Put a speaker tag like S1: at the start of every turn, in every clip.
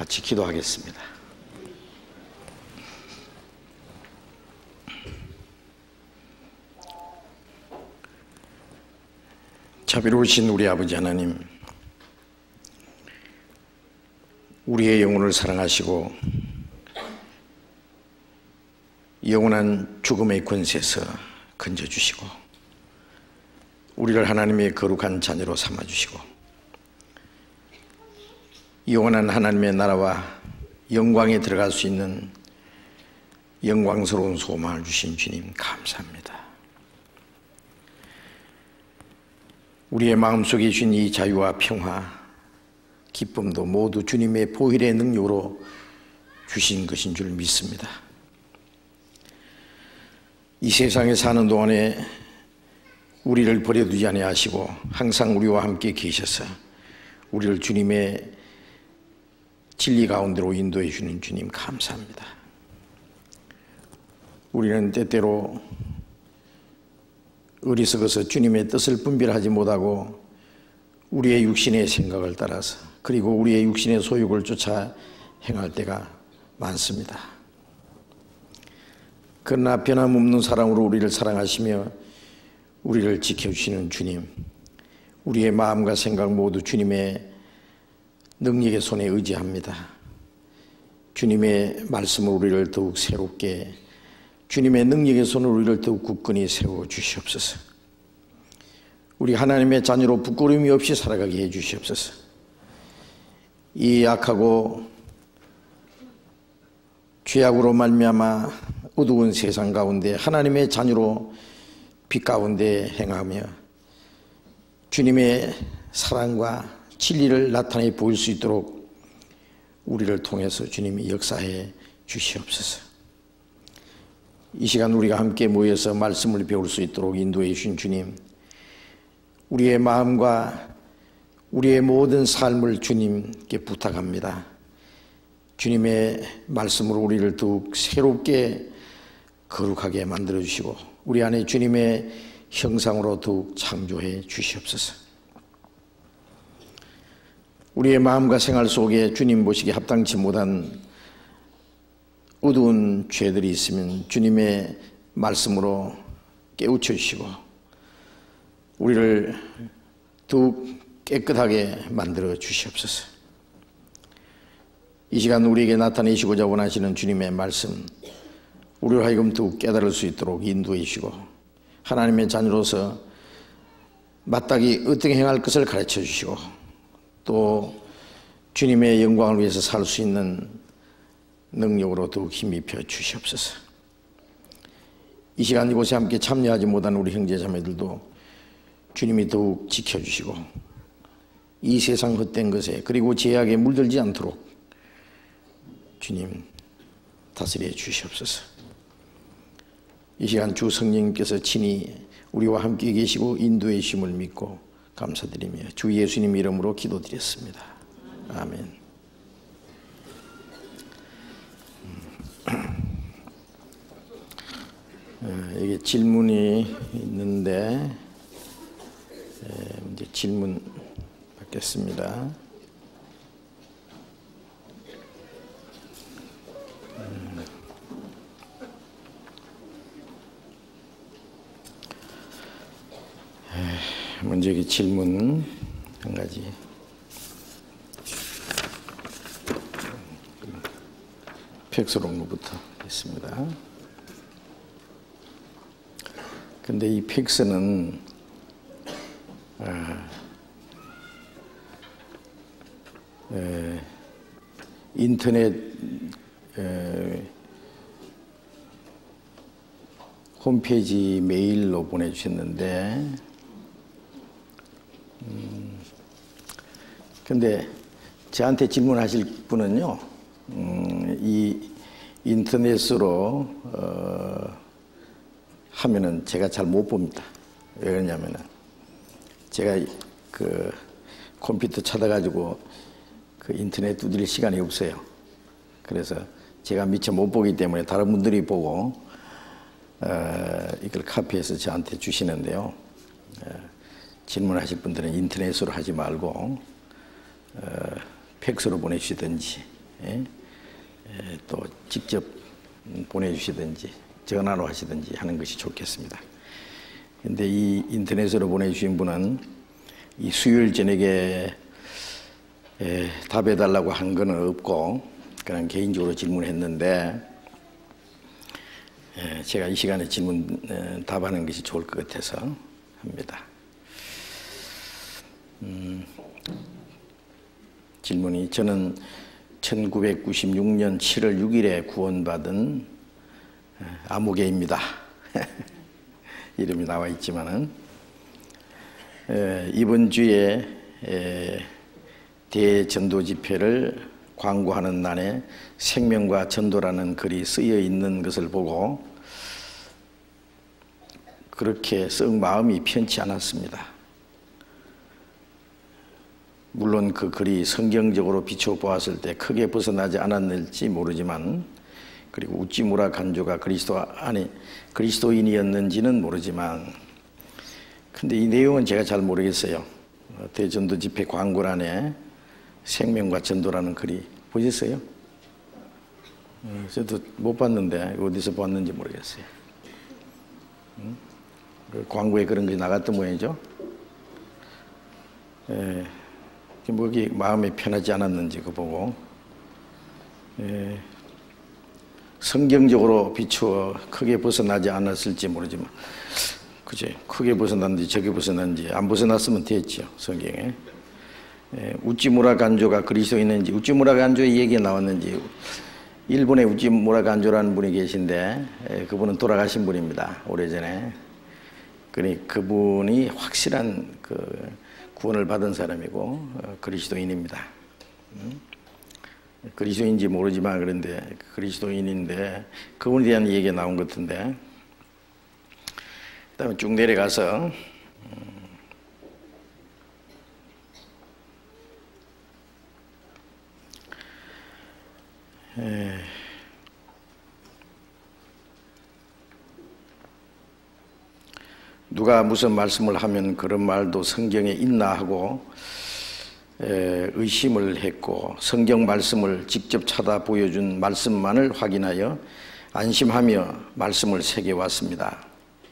S1: 같이 기도하겠습니다. 자비로우신 우리 아버지 하나님, 우리의 영혼을 사랑하시고 영원한 죽음의 권세에서 건져주시고 우리를 하나님의 거룩한 자녀로 삼아주시고 영원한 하나님의 나라와 영광에 들어갈 수 있는 영광스러운 소망을 주신 주님 감사합니다. 우리의 마음속에 주신 이 자유와 평화, 기쁨도 모두 주님의 보혈의 능력으로 주신 것인 줄 믿습니다. 이 세상에 사는 동안에 우리를 버려두지 아니하시고 항상 우리와 함께 계셔서 우리를 주님의 진리 가운데로 인도해 주는 주님 감사합니다. 우리는 때때로 어리석어서 주님의 뜻을 분별하지 못하고 우리의 육신의 생각을 따라서 그리고 우리의 육신의 소욕을 쫓아 행할 때가 많습니다. 그러나 변함없는 사랑으로 우리를 사랑하시며 우리를 지켜주시는 주님, 우리의 마음과 생각 모두 주님의 능력의 손에 의지합니다. 주님의 말씀으로 우리를 더욱 새롭게, 주님의 능력의 손으로 우리를 더욱 굳건히 세워주시옵소서. 우리 하나님의 자녀로 부끄러움이 없이 살아가게 해주시옵소서. 이 악하고 죄악으로 말미암아 어두운 세상 가운데 하나님의 자녀로 빛 가운데 행하며 주님의 사랑과 진리를 나타내 보일 수 있도록 우리를 통해서 주님이 역사해 주시옵소서. 이 시간 우리가 함께 모여서 말씀을 배울 수 있도록 인도해 주신 주님, 우리의 마음과 우리의 모든 삶을 주님께 부탁합니다. 주님의 말씀으로 우리를 더욱 새롭게 거룩하게 만들어 주시고 우리 안에 주님의 형상으로 더욱 창조해 주시옵소서. 우리의 마음과 생활 속에 주님 보시기에 합당치 못한 어두운 죄들이 있으면 주님의 말씀으로 깨우쳐 주시고 우리를 더욱 깨끗하게 만들어 주시옵소서. 이 시간 우리에게 나타내시고자 원하시는 주님의 말씀, 우리로 하여금 더욱 깨달을 수 있도록 인도해 주시고 하나님의 자녀로서 마땅히 어떻게 행할 것을 가르쳐 주시고 또 주님의 영광을 위해서 살 수 있는 능력으로 더욱 힘입혀 주시옵소서. 이 시간 이곳에 함께 참여하지 못한 우리 형제자매들도 주님이 더욱 지켜주시고 이 세상 헛된 것에 그리고 죄악에 물들지 않도록 주님 다스려 주시옵소서. 이 시간 주 성령님께서 친히 우리와 함께 계시고 인도해 주심을 믿고 감사드리며 주 예수님 이름으로 기도드렸습니다. 아멘. 여기 질문이 있는데 이제 질문 받겠습니다. 먼저 여기 질문 한 가지. 팩스로 온 것부터 있습니다. 근데 이 팩스는 인터넷 홈페이지 메일로 보내주셨는데 근데 저한테 질문하실 분은요 이 인터넷으로 하면은 제가 잘 못 봅니다. 왜 그러냐면은 제가 그 컴퓨터 찾아가지고 그 인터넷 두드릴 시간이 없어요. 그래서 제가 미처 못 보기 때문에 다른 분들이 보고 이걸 카피해서 저한테 주시는데요. 질문하실 분들은 인터넷으로 하지 말고 팩스로 보내주시든지 또 직접 보내주시든지 전화로 하시든지 하는 것이 좋겠습니다. 근데 이 인터넷으로 보내주신 분은 이 수요일 저녁에 답해달라고 한 건 없고 그냥 개인적으로 질문했는데 제가 이 시간에 질문 답하는 것이 좋을 것 같아서 합니다. 질문이 저는 1996년 7월 6일에 구원받은 아무개입니다. 이름이 나와 있지만은 이번 주에 대전도 집회를 광고하는 난에 생명과 전도라는 글이 쓰여 있는 것을 보고 그렇게 썩 마음이 편치 않았습니다. 물론 그 글이 성경적으로 비춰보았을 때 크게 벗어나지 않았는지 모르지만, 그리고 우찌무라 간조가 그리스도 안에 그리스도인이었는지는 모르지만, 근데 이 내용은 제가 잘 모르겠어요. 대전도 집회 광고란에 생명과 전도라는 글이 보셨어요? 저도 못 봤는데 어디서 봤는지 모르겠어요. 그 광고에 그런 것이 나갔던 모양이죠. 뭐기 마음이 편하지 않았는지 그거 보고 성경적으로 비추어 크게 벗어나지 않았을지 모르지만, 그지? 크게 벗어났는지 적게 벗어났는지 안 벗어났으면 됐죠, 성경에. 우찌무라 간조가 그리스도인인지, 우찌무라 간조의 얘기가 나왔는지, 일본에 우찌무라 간조라는 분이 계신데 그분은 돌아가신 분입니다, 오래전에. 그분이 확실한 그 구원을 받은 사람이고 그리스도인입니다. 그리스도인인지 모르지만 그런데 그리스도인인데 그분에 대한 얘기가 나온 것 같은데, 그 다음에 쭉 내려가서 누가 무슨 말씀을 하면 그런 말도 성경에 있나 하고 의심을 했고, 성경 말씀을 직접 찾아 보여준 말씀만을 확인하여 안심하며 말씀을 새겨왔습니다.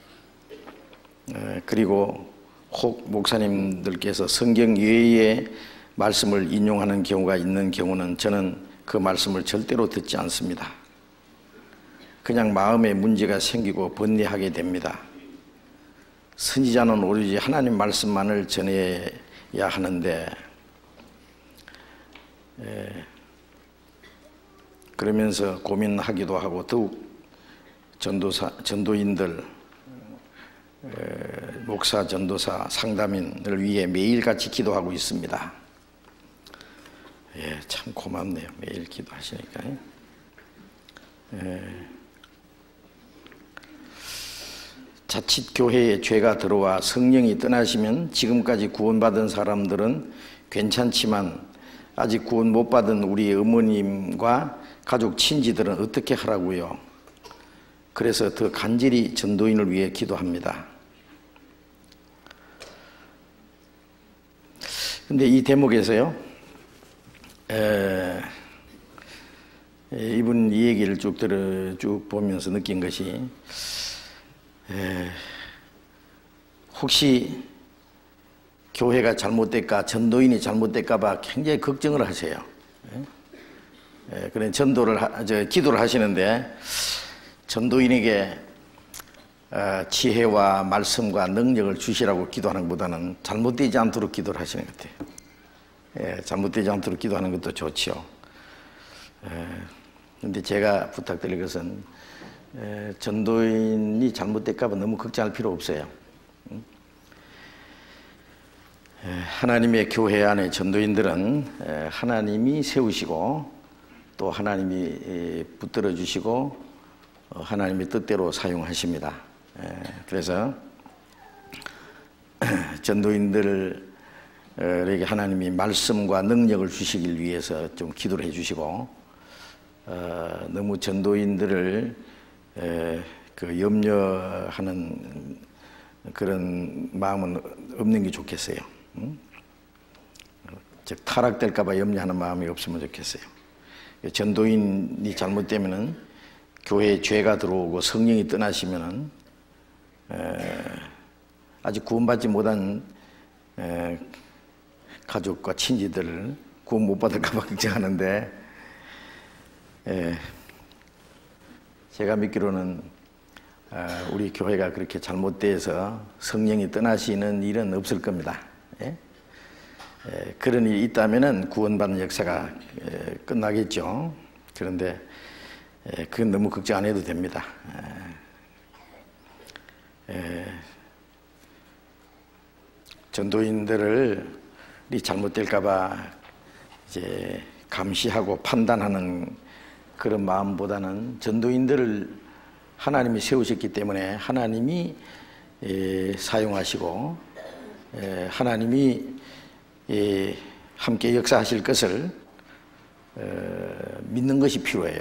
S1: 그리고 혹 목사님들께서 성경 외의 말씀을 인용하는 경우가 있는 경우는 저는 그 말씀을 절대로 듣지 않습니다. 그냥 마음에 문제가 생기고 번뇌하게 됩니다. 선지자는 오로지 하나님 말씀만을 전해야 하는데, 그러면서 고민하기도 하고 더욱 전도인들, 목사, 전도사, 상담인을 위해 매일같이 기도하고 있습니다. 참 고맙네요, 매일 기도하시니까. 자칫 교회에 죄가 들어와 성령이 떠나시면 지금까지 구원받은 사람들은 괜찮지만 아직 구원 못 받은 우리 어머님과 가족 친지들은 어떻게 하라고요? 그래서 더 간절히 전도인을 위해 기도합니다. 근데 이 대목에서요, 이분 이 얘기를 쭉 보면서 느낀 것이, 혹시 교회가 잘못될까, 전도인이 잘못될까 봐 굉장히 걱정을 하세요. 그래 기도를 하시는데, 전도인에게 지혜와 말씀과 능력을 주시라고 기도하는 것보다는 잘못되지 않도록 기도를 하시는 것 같아요. 잘못되지 않도록 기도하는 것도 좋죠. 근데 제가 부탁드릴 것은 전도인이 잘못될까 봐 너무 걱정할 필요 없어요. 하나님의 교회 안에 전도인들은 하나님이 세우시고 또 하나님이 붙들어 주시고 하나님의 뜻대로 사용하십니다. 그래서 전도인들에게 하나님이 말씀과 능력을 주시길 위해서 좀 기도를 해 주시고, 너무 전도인들을 그 염려하는 그런 마음은 없는 게 좋겠어요. 즉 타락될까 봐 염려하는 마음이 없으면 좋겠어요. 전도인이 잘못되면은 교회에 죄가 들어오고 성령이 떠나시면은 아직 구원받지 못한 가족과 친지들을 구원 못 받을까 봐 걱정하는데, 제가 믿기로는 우리 교회가 그렇게 잘못돼서 성령이 떠나시는 일은 없을 겁니다. 그런 일이 있다면은 구원받는 역사가 끝나겠죠. 그런데 그건 너무 걱정 안 해도 됩니다. 전도인들이 잘못될까봐 이제 감시하고 판단하는 그런 마음보다는 전도인들을 하나님이 세우셨기 때문에 하나님이 사용하시고 하나님이 함께 역사하실 것을 믿는 것이 필요해요.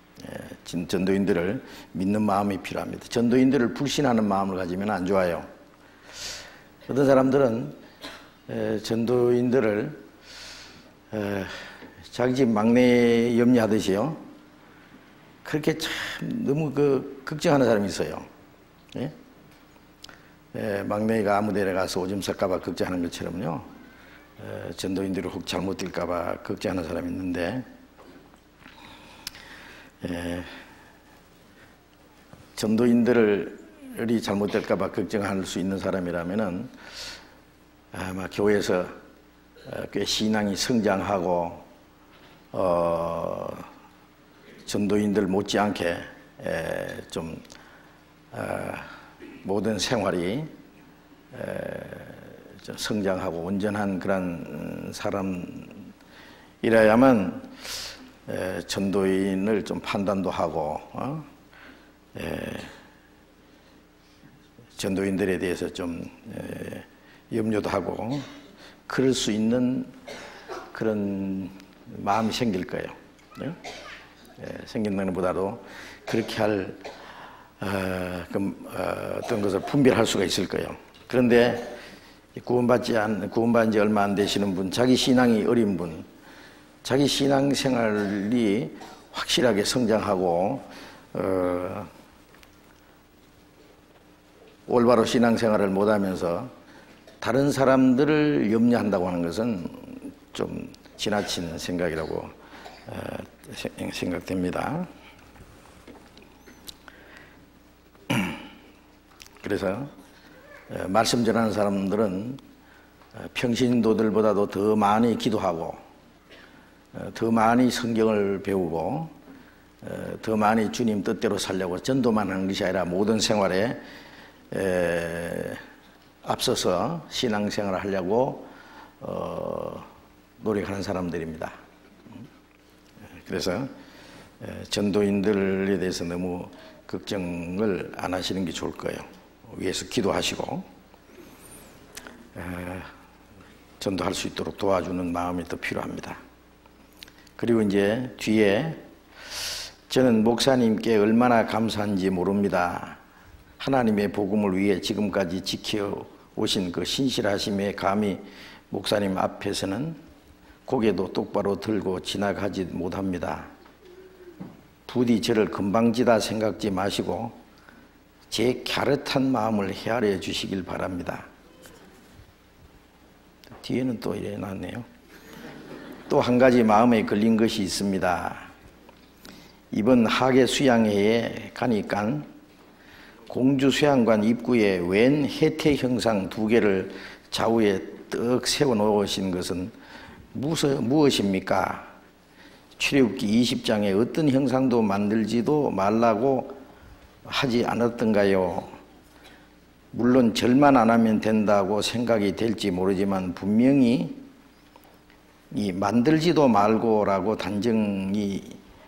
S1: 전도인들을 믿는 마음이 필요합니다. 전도인들을 불신하는 마음을 가지면 안 좋아요. 어떤 사람들은 전도인들을 자기 집 막내 염려하듯이요, 그렇게 참 너무 걱정하는 사람이 있어요. 막내가 아무 데나 가서 오줌 쌀까봐 걱정하는 것처럼요, 전도인들이 혹 잘못될까봐 걱정하는 사람이 있는데, 전도인들이 잘못될까봐 걱정할 수 있는 사람이라면은 아마 교회에서 꽤 신앙이 성장하고 전도인들 못지않게 좀 모든 생활이 좀 성장하고 온전한 그런 사람이라야만 전도인을 좀 판단도 하고 전도인들에 대해서 좀 염려도 하고 그럴 수 있는 그런 마음이 생길 거예요. 생긴다는 것보다도 그렇게 할 어떤 것을 분별할 수가 있을 거예요. 그런데 구원받은 지 얼마 안 되시는 분, 자기 신앙이 어린 분, 자기 신앙생활이 확실하게 성장하고 올바로 신앙생활을 못하면서 다른 사람들을 염려한다고 하는 것은 좀 지나친 생각이라고 생각됩니다. 그래서 말씀 전하는 사람들은 평신도들보다도 더 많이 기도하고 더 많이 성경을 배우고 더 많이 주님 뜻대로 살려고 전도만 하는 것이 아니라 모든 생활에 앞서서 신앙생활을 하려고 노력하는 사람들입니다. 그래서 전도인들에 대해서 너무 걱정을 안 하시는 게 좋을 거예요. 위에서 기도하시고 전도할 수 있도록 도와주는 마음이 더 필요합니다. 그리고 이제 뒤에 저는 목사님께 얼마나 감사한지 모릅니다. 하나님의 복음을 위해 지금까지 지켜오신 그 신실하심에 감히 목사님 앞에서는 고개도 똑바로 들고 지나가지 못합니다. 부디 저를 금방지다 생각지 마시고 제 갸릇한 마음을 헤아려 주시길 바랍니다. 뒤에는 또 이래 놨네요. 또 한 가지 마음에 걸린 것이 있습니다. 이번 하계 수양회에 가니까 공주 수양관 입구에 웬 혜태 형상 2개를 좌우에 떡 세워 놓으신 것은 무엇입니까? 출애굽기 20장에 어떤 형상도 만들지도 말라고 하지 않았던가요? 물론 절만 안 하면 된다고 생각이 될지 모르지만 분명히 이 만들지도 말고라고 단정이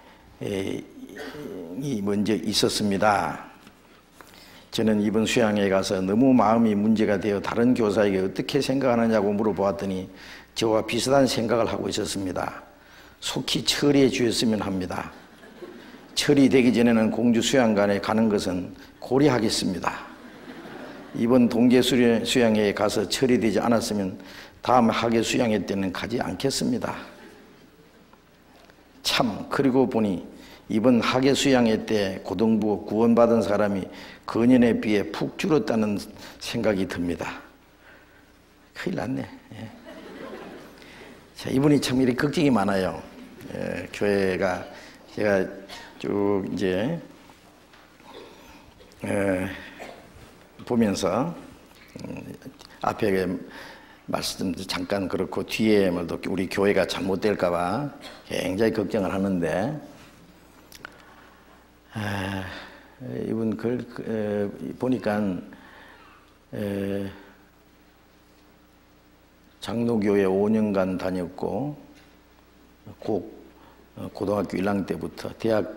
S1: 먼저 있었습니다. 저는 이번 수양회에 가서 너무 마음이 문제가 되어 다른 교사에게 어떻게 생각하느냐고 물어보았더니 저와 비슷한 생각을 하고 있었습니다. 속히 처리해 주셨으면 합니다. 처리되기 전에는 공주 수양관에 가는 것은 고려하겠습니다. 이번 동계 수양회에 가서 처리되지 않았으면 다음 하계 수양회 때는 가지 않겠습니다. 참, 그리고 보니 이번 학예 수양회 때 고등부 구원받은 사람이 그년에 비해 푹 줄었다는 생각이 듭니다. 큰일 났네. 예. 자, 이분이 참 이렇게 걱정이 많아요. 예, 교회가 제가 쭉 이제 보면서 앞에 말씀 잠깐 그렇고 뒤에 말도 우리 교회가 잘못될까봐 굉장히 걱정을 하는데 이분 글 보니까 장로교회 5년간 다녔고 고등학교 1학년 때부터 대학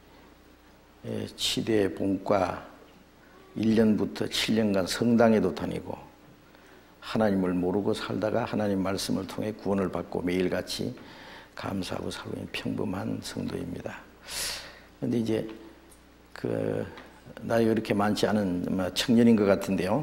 S1: 치대 본과 1년부터 7년간 성당에도 다니고 하나님을 모르고 살다가 하나님 말씀을 통해 구원을 받고 매일같이 감사하고 살고 있는 평범한 성도입니다. 그런데 이제 나이가 그렇게 많지 않은 청년인 것 같은데요.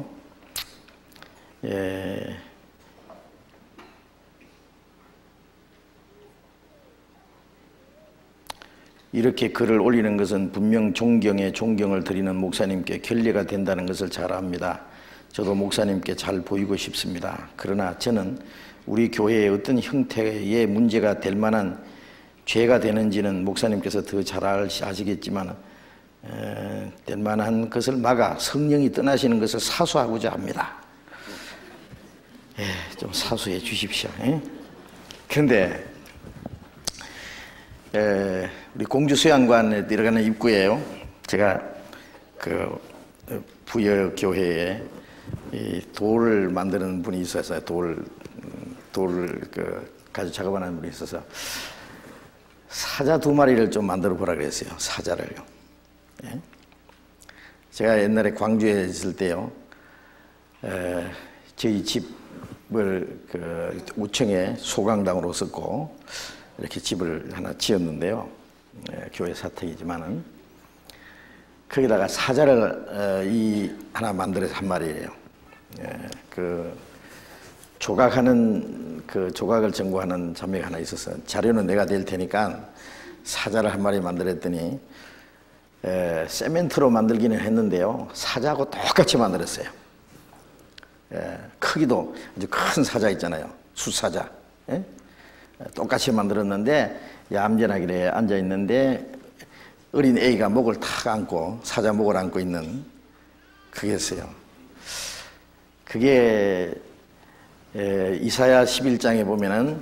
S1: 이렇게 글을 올리는 것은 분명 존경에 존경을 드리는 목사님께 결례가 된다는 것을 잘 압니다. 저도 목사님께 잘 보이고 싶습니다. 그러나 저는 우리 교회의 어떤 형태의 문제가 될 만한 죄가 되는지는 목사님께서 더 잘 아시겠지만 될 만한 것을 막아 성령이 떠나시는 것을 사수하고자 합니다. 좀 사수해 주십시오. 그런데 우리 공주 수양관에 들어가는 입구에요. 제가 부여 교회에 이 돌을 만드는 분이 있었어요. 돌을 가지고 작업하는 분이 있어서 사자 2마리를 좀 만들어 보라 그랬어요. 사자를요. 예? 제가 옛날에 광주에 있을 때요. 저희 집을 우청에 소강당으로 썼고 이렇게 집을 하나 지었는데요. 교회 사택이지만은 거기다가 사자를 하나 만들어서 한 마리예요. 조각을 전공하는 자매가 하나 있어서 자료는 내가 낼 테니까 사자를 한 마리 만들었더니 세멘트로 만들기는 했는데요. 사자하고 똑같이 만들었어요. 크기도 아주 큰 사자 있잖아요. 숫사자. 똑같이 만들었는데 얌전하게 앉아있는데 어린 애가 목을 탁 안고 사자 목을 안고 있는 그게였어요. 그게 이사야 11장에 보면은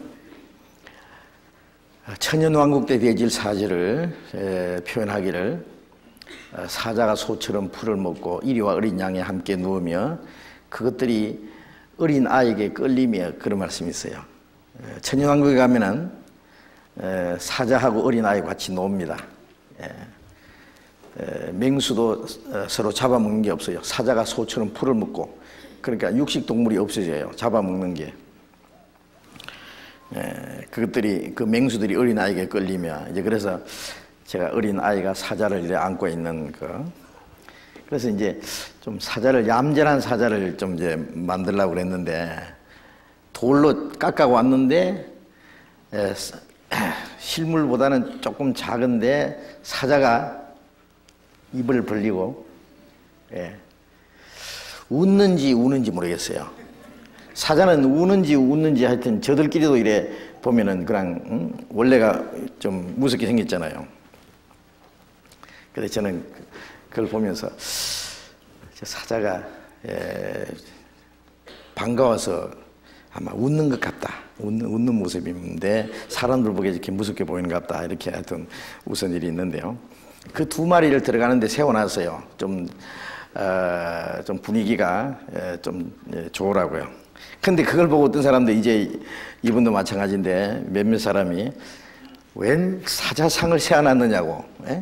S1: 천년왕국 때 되어질 사실을 표현하기를 사자가 소처럼 풀을 먹고 이리와 어린 양에 함께 누우며 그것들이 어린 아이에게 끌리며 그런 말씀이 있어요. 천년왕국에 가면은 사자하고 어린 아이가 같이 놉니다. 맹수도 서로 잡아먹는 게 없어요. 사자가 소처럼 풀을 먹고 그러니까 육식동물이 없어져요. 잡아먹는 게. 그것들이 그 맹수들이 어린 아이에게 끌리며 이제 그래서 제가 어린 아이가 사자를 이렇게 안고 있는 그래서 이제 좀 얌전한 사자를 좀 이제 만들려고 그랬는데 돌로 깎아 왔는데 실물보다는 조금 작은데 사자가 입을 벌리고 웃는지 우는지 모르겠어요. 사자는 우는지 웃는지 하여튼 저들끼리도 이래 보면은 그냥 원래가 좀 무섭게 생겼잖아요. 그래서 저는 그걸 보면서 사자가 반가워서 아마 웃는 것 같다. 웃는 모습인데 사람들 보기에 이렇게 무섭게 보이는 것 같다. 이렇게 하여튼 웃은 일이 있는데요. 그 2마리를 들어가는데 세워놨어요. 좀 분위기가 좀 좋으라고요. 근데 그걸 보고 어떤 사람도 이제 이분도 마찬가지인데 몇몇 사람이 웬 사자상을 세워놨느냐고.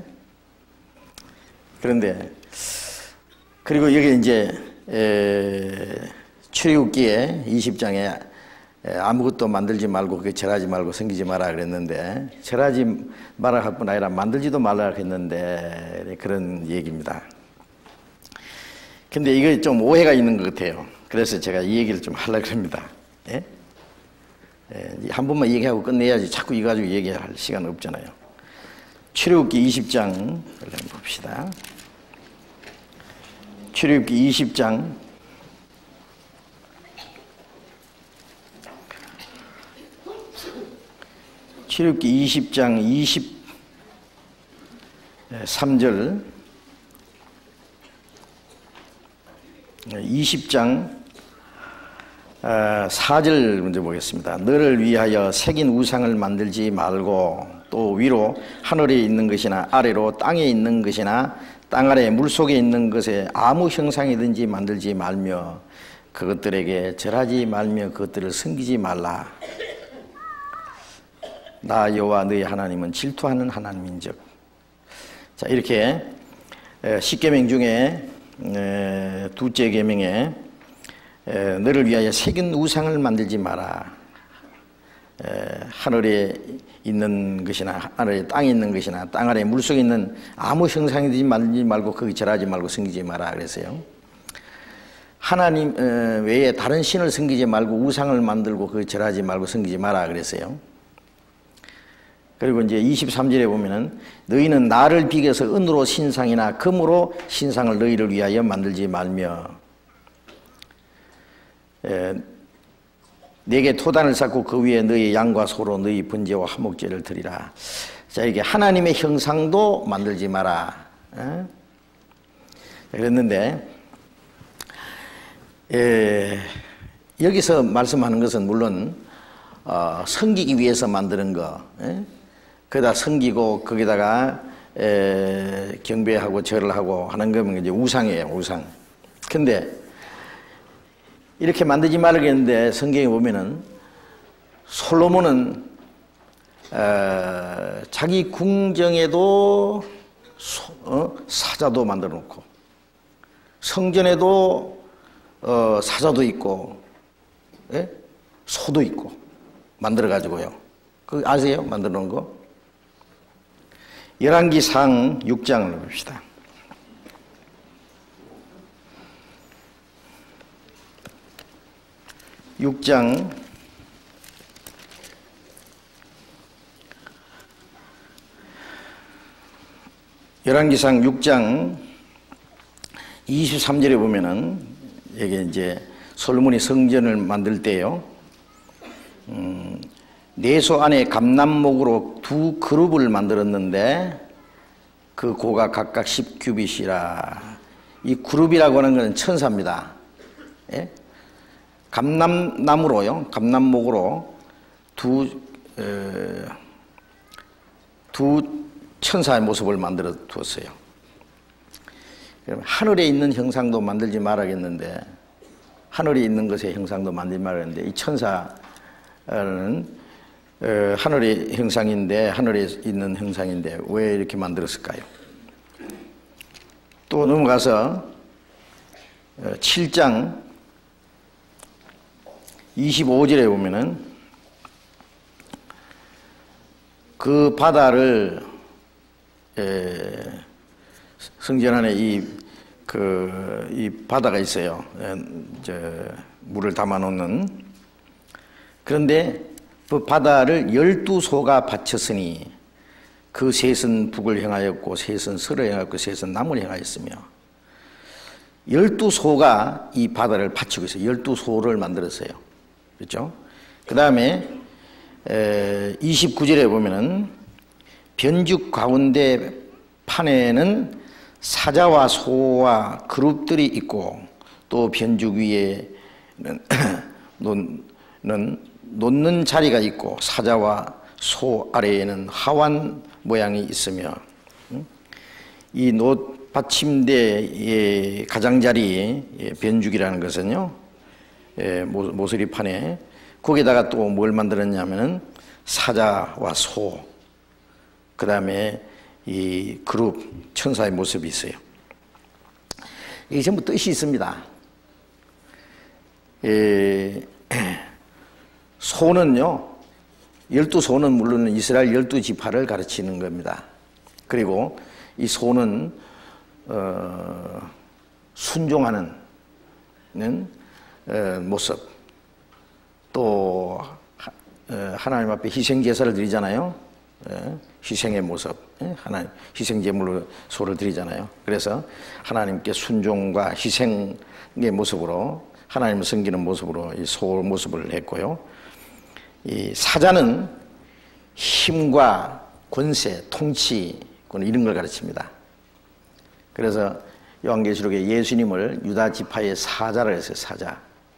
S1: 그런데 그리고 여기 이제 출애굽기에 20장에 아무것도 만들지 말고 그게 절하지 말고 섬기지 마라 그랬는데 절하지 마라 할 뿐 아니라 만들지도 말라 했는데 그런 얘기입니다. 근데 이게 좀 오해가 있는 것 같아요. 그래서 제가 이 얘기를 좀 하려고 합니다. 한 번만 얘기하고 끝내야지 자꾸 이거 가지고 얘기할 시간 없잖아요. 출애굽기 20장 봅시다. 출애굽기 20장 23절 20장 4절 먼저 보겠습니다. 너를 위하여 새긴 우상을 만들지 말고 또 위로 하늘에 있는 것이나 아래로 땅에 있는 것이나 땅 아래 물속에 있는 것에 아무 형상이든지 만들지 말며 그것들에게 절하지 말며 그것들을 섬기지 말라. 나 여호와 너희 하나님은 질투하는 하나님인즉. 자, 이렇게 10계명 중에 둘째 계명에 너를 위하여 새긴 우상을 만들지 마라. 하늘에 있는 것이나 하늘에 땅에 있는 것이나 땅 아래 물속에 있는 아무 형상이든지 만들지 말고 거기 절하지 말고 섬기지 마라 그랬어요. 하나님 외에 다른 신을 섬기지 말고 우상을 만들고 거기 절하지 말고 섬기지 마라 그랬어요. 그리고 이제 23절에 보면은 너희는 나를 비교해서 은으로 신상이나 금으로 신상을 너희를 위하여 만들지 말며 내게 토단을 쌓고 그 위에 너희 양과 소로 너희 번제와 화목제를 드리라. 자, 이게 하나님의 형상도 만들지 마라. 그랬는데 여기서 말씀하는 것은 물론 섬기기 위해서 만드는 거, 거기다 섬기고 거기다가 경배하고 절을 하고 하는 거면 이제 우상이에요, 우상. 근데 이렇게 만들지 말겠는데 성경에 보면은 솔로몬은 자기 궁정에도 사자도 만들어 놓고 성전에도 사자도 있고 소도 있고 만들어 가지고요. 그 아세요? 만들어 놓은 거? 열왕기상 6장을 봅시다. 열왕기상 6장 23절에 보면은 여기 이제 솔로몬이 성전을 만들 때요. 내소 안에 감남목으로 두 그룹을 만들었는데 그 고가 각각 10규빗이라. 이 그룹이라고 하는 것은 천사입니다. 예? 감남나무로요, 감남목으로 두 천사의 모습을 만들어 두었어요. 하늘에 있는 형상도 만들지 말아야겠는데, 하늘에 있는 것의 형상도 만들지 말아야겠는데, 이 천사는 하늘의 형상인데, 하늘에 있는 형상인데 왜 이렇게 만들었을까요? 또 넘어가서 7장 25절에 보면은 그 바다를 성전 안에 이 바다가 있어요. 물을 담아 놓는. 그런데 그 바다를 12소가 바쳤으니 그 셋은 북을 향하였고 셋은 서를 향하였고 셋은 남을 향하였으며 12소가 이 바다를 바치고 있어요. 12소를 만들었어요. 그렇죠? 그 다음에 29절에 보면은 변죽 가운데 판에는 사자와 소와 그룹들이 있고 또 변죽 위에는 놓는 자리가 있고 사자와 소 아래에는 하완 모양이 있으며 이 놋 받침대의 가장자리 변죽이라는 것은요, 모서리판에 거기다가 또 뭘 만들었냐면은 사자와 소, 그 다음에 이 그룹 천사의 모습이 있어요. 이게 전부 뜻이 있습니다. 소는요, 12소는 물론 이스라엘 12지파를 가르치는 겁니다. 그리고 이 소는 순종하는 모습, 또 하나님 앞에 희생 제사를 드리잖아요. 희생의 모습, 하나님 희생 제물로 소를 드리잖아요. 그래서 하나님께 순종과 희생의 모습으로 하나님을 섬기는 모습으로 이 소 모습을 했고요. 이 사자는 힘과 권세, 통치 이런 걸 가르칩니다. 그래서 요한계시록에 예수님을 유다 지파의 사자를 했어요. 사자.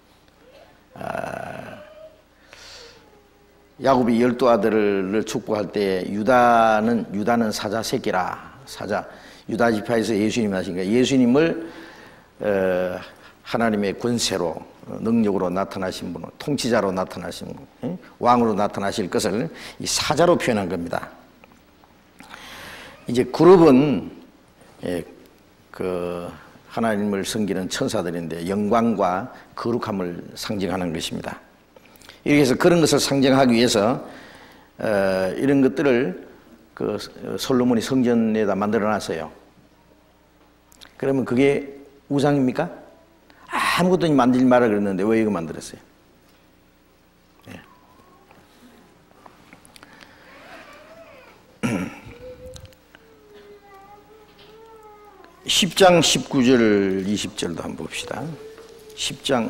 S1: 야곱이 12아들을 축복할 때 유다는 사자 새끼라. 사자. 유다 지파에서 예수님이 하신 거예요. 예수님을 하나님의 권세로 능력으로 나타나신 분, 통치자로 나타나신 분, 왕으로 나타나실 것을 이 사자로 표현한 겁니다. 이제 그룹은 그 하나님을 섬기는 천사들인데 영광과 거룩함을 상징하는 것입니다. 이렇게 해서 그런 것을 상징하기 위해서 이런 것들을 그 솔로몬이 성전에다 만들어놨어요. 그러면 그게 우상입니까? 아무것도 만들지 마라 그랬는데 왜 이거 만들었어요? 10장 19절 20절도 한번 봅시다. 10장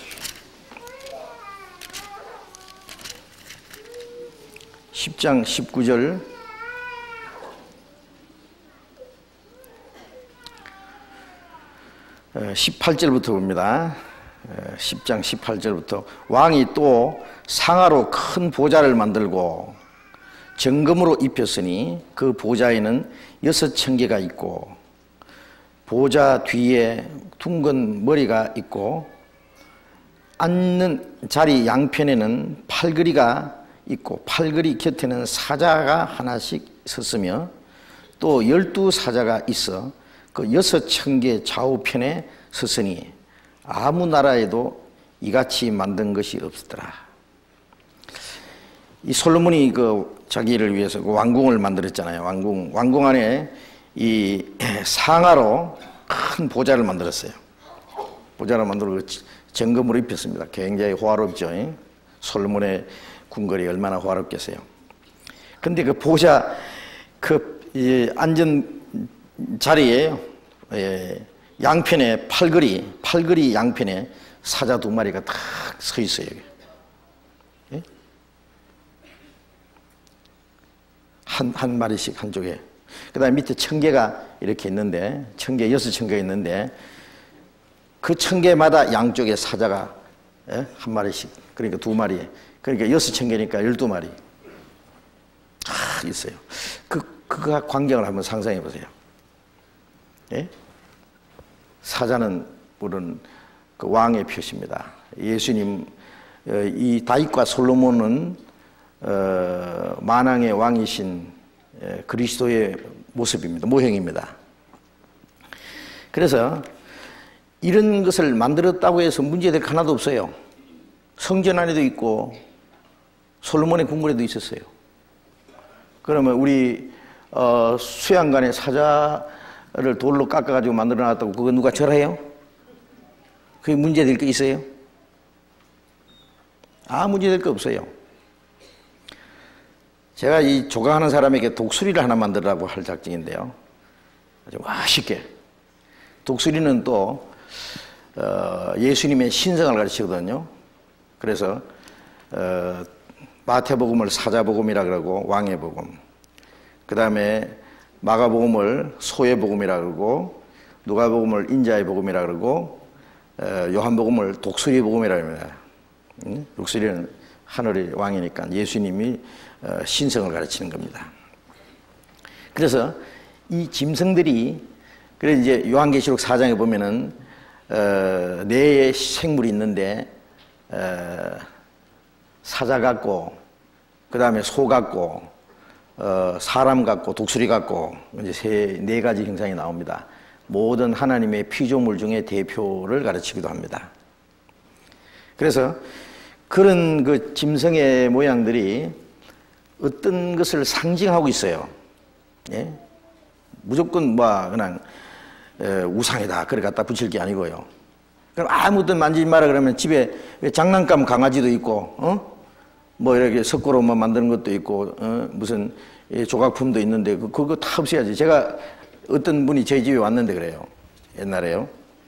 S1: 19절 18절부터 봅니다. 10장 18절부터 왕이 또 상아로 큰 보좌를 만들고 정금으로 입혔으니 그 보좌에는 6,000개가 있고 보좌 뒤에 둥근 머리가 있고 앉는 자리 양편에는 팔걸이가 있고 팔걸이 곁에는 사자가 하나씩 섰으며 또 12사자가 있어 그 6,000개 좌우편에 섰으니 아무 나라에도 이같이 만든 것이 없더라. 이 솔로몬이 그 자기를 위해서 그 왕궁을 만들었잖아요. 왕궁 안에 이 상아로 큰 보좌를 만들었어요. 보좌를 만들고 정금으로 입혔습니다. 굉장히 호화롭죠. 솔로몬의 궁궐이 얼마나 호화롭겠어요. 근데 그 보좌 앉은 자리에 양편에 팔걸이 양편에 사자 2마리가 딱 서 있어요. 한 마리씩 한쪽에. 그 다음에 밑에 1,000개가 이렇게 있는데 6,000개가 있는데 그 1,000개마다 양쪽에 사자가 한 마리씩, 그러니까 2마리, 그러니까 6,000개니까 12마리 있어요. 그 광경을 한번 상상해 보세요. 예? 사자는 물은 그 왕의 표시입니다. 예수님, 이 다윗과 솔로몬은 만왕의 왕이신 그리스도의 모습입니다. 모형입니다. 그래서 이런 것을 만들었다고 해서 문제될 하나도 없어요. 성전 안에도 있고 솔로몬의 궁궐에도 있었어요. 그러면 우리 수양관에 사자를 돌로 깎아가지고 만들어놨다고 그거 누가 절해요? 그게 문제될 게 있어요? 아무 문제될 거 없어요. 제가 이 조각하는 사람에게 독수리를 하나 만들라고 할 작정인데요. 아주 맛있게. 독수리는 또 예수님의 신성을 가르치거든요. 그래서 마태복음을 사자복음이라 그러고 왕의 복음, 그 다음에 마가복음을 소의 복음이라 그러고 누가복음을 인자의 복음이라 그러고 요한복음을 독수리 복음이라 합니다. 독수리는 하늘의 왕이니까 예수님이 신성을 가르치는 겁니다. 그래서 이 짐승들이, 그래서 이제 요한계시록 4장에 보면은 4의 생물이 있는데 사자 같고, 그 다음에 소 같고, 사람 같고, 독수리 같고, 이제 4가지 형상이 나옵니다. 모든 하나님의 피조물 중에 대표를 가르치기도 합니다. 그래서 그런 그 짐승의 모양들이 어떤 것을 상징하고 있어요. 예? 무조건 그냥 우상이다 그래 갖다 붙일 게 아니고요. 그럼 아무것도 만지지 마라 그러면 집에 장난감 강아지도 있고 뭐 이렇게 석고로 뭐 만드는 것도 있고, 무슨 조각품도 있는데, 그거 다 없애야지. 제가 어떤 분이 저희 집에 왔는데 그래요. 옛날에요.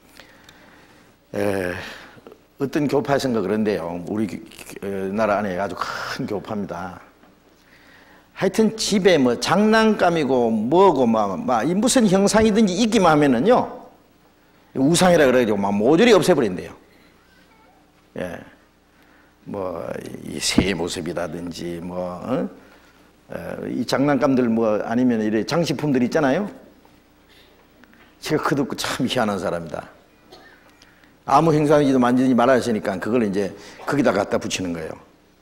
S1: 어떤 교파에선가 그런데요. 우리 나라 안에 아주 큰 교파입니다. 하여튼 집에 뭐 장난감이고 뭐고 막 무슨 형상이든지 있기만 하면은요, 우상이라 그래가지고 막 모조리 없애버린대요. 예. 뭐, 이 새 모습이라든지, 뭐, 이 장난감들 뭐, 아니면 이런 장식품들 있잖아요. 제가 그 듣고 참 희한한 사람이다. 아무 형상이지도 만지지 말아야 하시니까 그걸 이제 거기다 갖다 붙이는 거예요.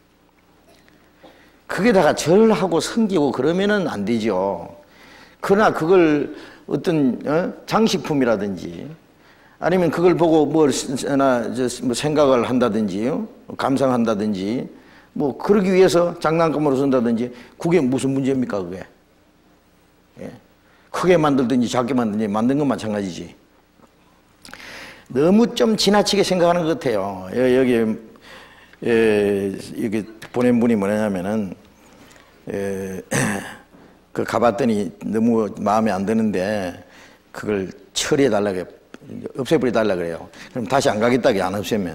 S1: 거기다가 절하고 섬기고 그러면은 안 되죠. 그러나 그걸 어떤 장식품이라든지 아니면 그걸 보고 뭐 생각을 한다든지 감상한다든지 뭐 그러기 위해서 장난감으로 쓴다든지 그게 무슨 문제입니까 그게? 예. 크게 만들든지 작게 만들든지 만든 건 마찬가지지. 너무 좀 지나치게 생각하는 것 같아요. 여기 보낸 분이 뭐냐면은 그 가봤더니 너무 마음에 안 드는데 그걸 처리해 달라고 없애버려 달라 그래요. 그럼 다시 안 가겠다고 안 없애면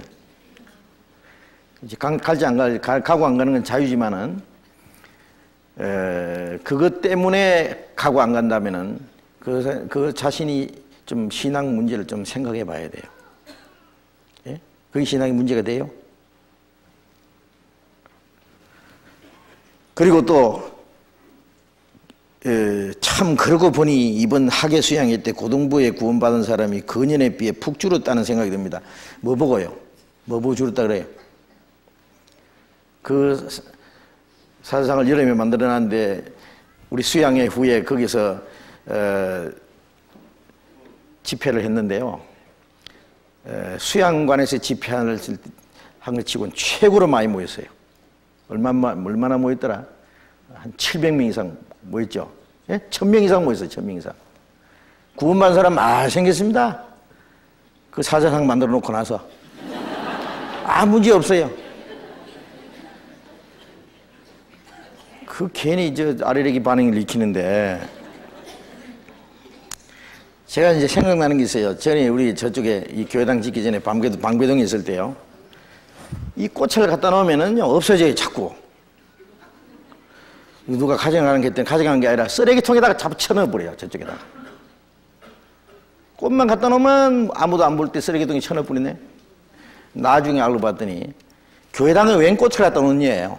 S1: 이제 갈지 안 가고 안 가는 건 자유지만은 그것 때문에 가고 안 간다면은 그 자신이 좀 신앙 문제를 좀 생각해 봐야 돼요. 예? 그게 신앙의 문제가 돼요. 그리고 또 참 그러고 보니 이번 학예 수양회 때 고등부에 구원받은 사람이 근년에 비해 푹 줄었다는 생각이 듭니다. 뭐 보고요? 뭐 보고 줄었다 그래요? 그 사자상을 여름에 만들어놨는데 우리 수양회 후에 거기서 집회를 했는데요. 수양관에서 집회를 한 것 치고는 최고로 많이 모였어요. 얼마나 모였더라? 한 700명 이상 모였죠. 예? 1000명 이상 모였어요. 1000명 이상. 구원받은 사람 많이 생겼습니다. 그 사자상 만들어 놓고 나서. 아무 문제 없어요. 그 괜히 아레르기 반응을 일으키는데 제가 이제 생각나는 게 있어요. 전에 우리 저쪽에 이 교회당 짓기 전에 방배동에 있을 때요. 이 꽃을 갖다 놓으면은요, 없어져요, 자꾸. 누가 가져가는 게 있더니 가져가는 게 아니라 쓰레기통에다가 잡아 쳐넣어버려요, 저쪽에다가. 꽃만 갖다 놓으면 아무도 안 볼 때 쓰레기통에 쳐넣어버리네. 나중에 알고 봤더니 교회당에 웬 꽃을 갖다 놓느냐예요.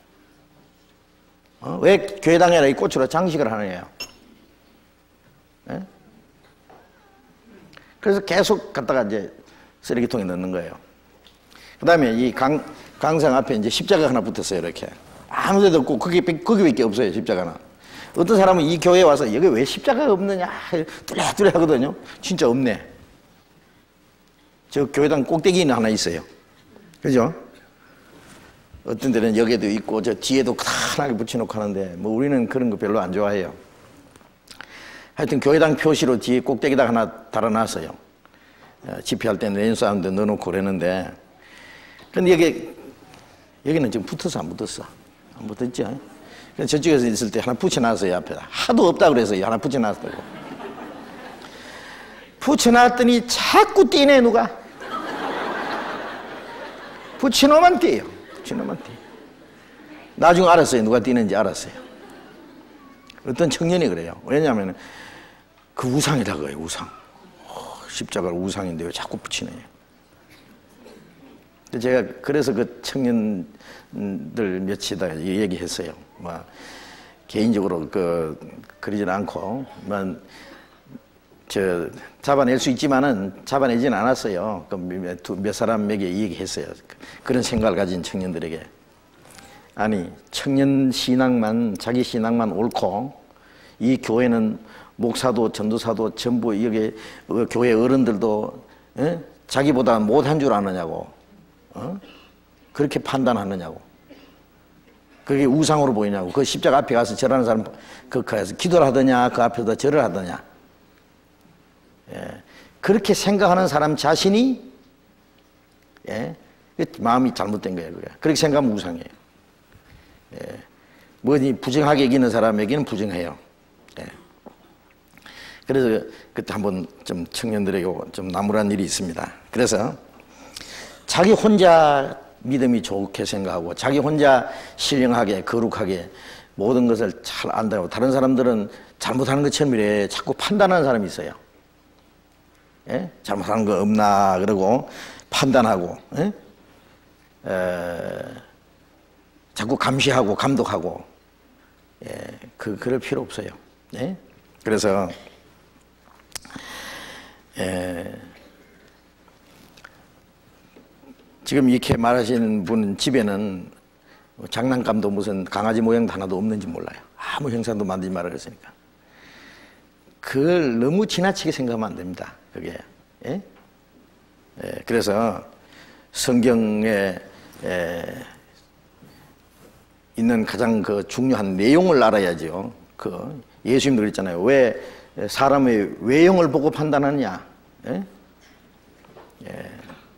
S1: 왜 교회당에 이 꽃으로 장식을 하느냐예요. 예? 그래서 계속 갖다가 이제 쓰레기통에 넣는 거예요. 그 다음에 이 강상 앞에 이제 십자가 하나 붙었어요, 이렇게. 아무 데도 없고, 거기밖에 없어요, 십자가는. 어떤 사람은 이 교회에 와서 여기 왜 십자가가 없느냐, 뚜레뚜레 하거든요. 진짜 없네. 저 교회당 꼭대기는 하나 있어요. 그죠? 어떤 데는 여기에도 있고, 저 뒤에도 크게 붙여놓고 하는데, 뭐 우리는 그런 거 별로 안 좋아해요. 하여튼 교회당 표시로 뒤에 꼭대기다 하나 달아놨어요. 집회할 때는 왼사람도 넣어놓고 그랬는데, 근데 여기는 지금 붙어서 안 붙었어. 안 붙었죠? 그래서 저쪽에서 있을 때 하나 붙여놨어요, 앞에다. 하도 없다 그래서 하나 붙여놨다고. 붙여놨더니 자꾸 뛰네, 누가. 붙여놓으면 뛰어요. 붙여놓으면 뛰어요. 나중에 알았어요. 누가 뛰는지 알았어요. 어떤 청년이 그래요. 왜냐하면 그 우상이라고 해요, 우상. 십자가가 우상인데 왜 자꾸 붙이네. 제가 그래서 그 청년들 몇이다 얘기했어요. 뭐 개인적으로 그러진 않고, 잡아낼 수 있지만은 잡아내진 않았어요. 몇 사람에게 얘기했어요. 그런 생각을 가진 청년들에게. 아니, 청년 신앙만, 자기 신앙만 옳고, 이 교회는 목사도 전도사도 전부 여기 교회 어른들도 자기보다 못한 줄 아느냐고. 그렇게 판단하느냐고. 그게 우상으로 보이냐고. 그 십자가 앞에 가서 절하는 사람 그 가서 기도를 하더냐, 그 앞에다 절을 하더냐. 예. 그렇게 생각하는 사람 자신이 마음이 잘못된 거예요. 그게. 그렇게 생각하면 우상이에요. 예. 뭐니 부정하게 이기는 사람에게는 부정해요. 예. 그래서 그때 한번 좀 청년들에게 좀 나무란 일이 있습니다. 그래서 자기 혼자 믿음이 좋게 생각하고 자기 혼자 신령하게 거룩하게 모든 것을 잘 안다고 다른 사람들은 잘못하는 것처럼 이래 자꾸 판단하는 사람이 있어요. 예? 잘못하는 거 없나 그러고 판단하고 예? 자꾸 감시하고 감독하고 예, 그럴 필요 없어요. 예? 그래서 지금 이렇게 말하시는 분 집에는 장난감도 무슨 강아지 모양도 하나도 없는지 몰라요. 아무 형상도 만들지 말아 그랬으니까. 그걸 너무 지나치게 생각하면 안 됩니다. 그게. 예? 예, 그래서 성경에 있는 가장 그 중요한 내용을 알아야죠. 그 예수님도 그랬잖아요. 왜 사람의 외형을 보고 판단하느냐? 예? 예.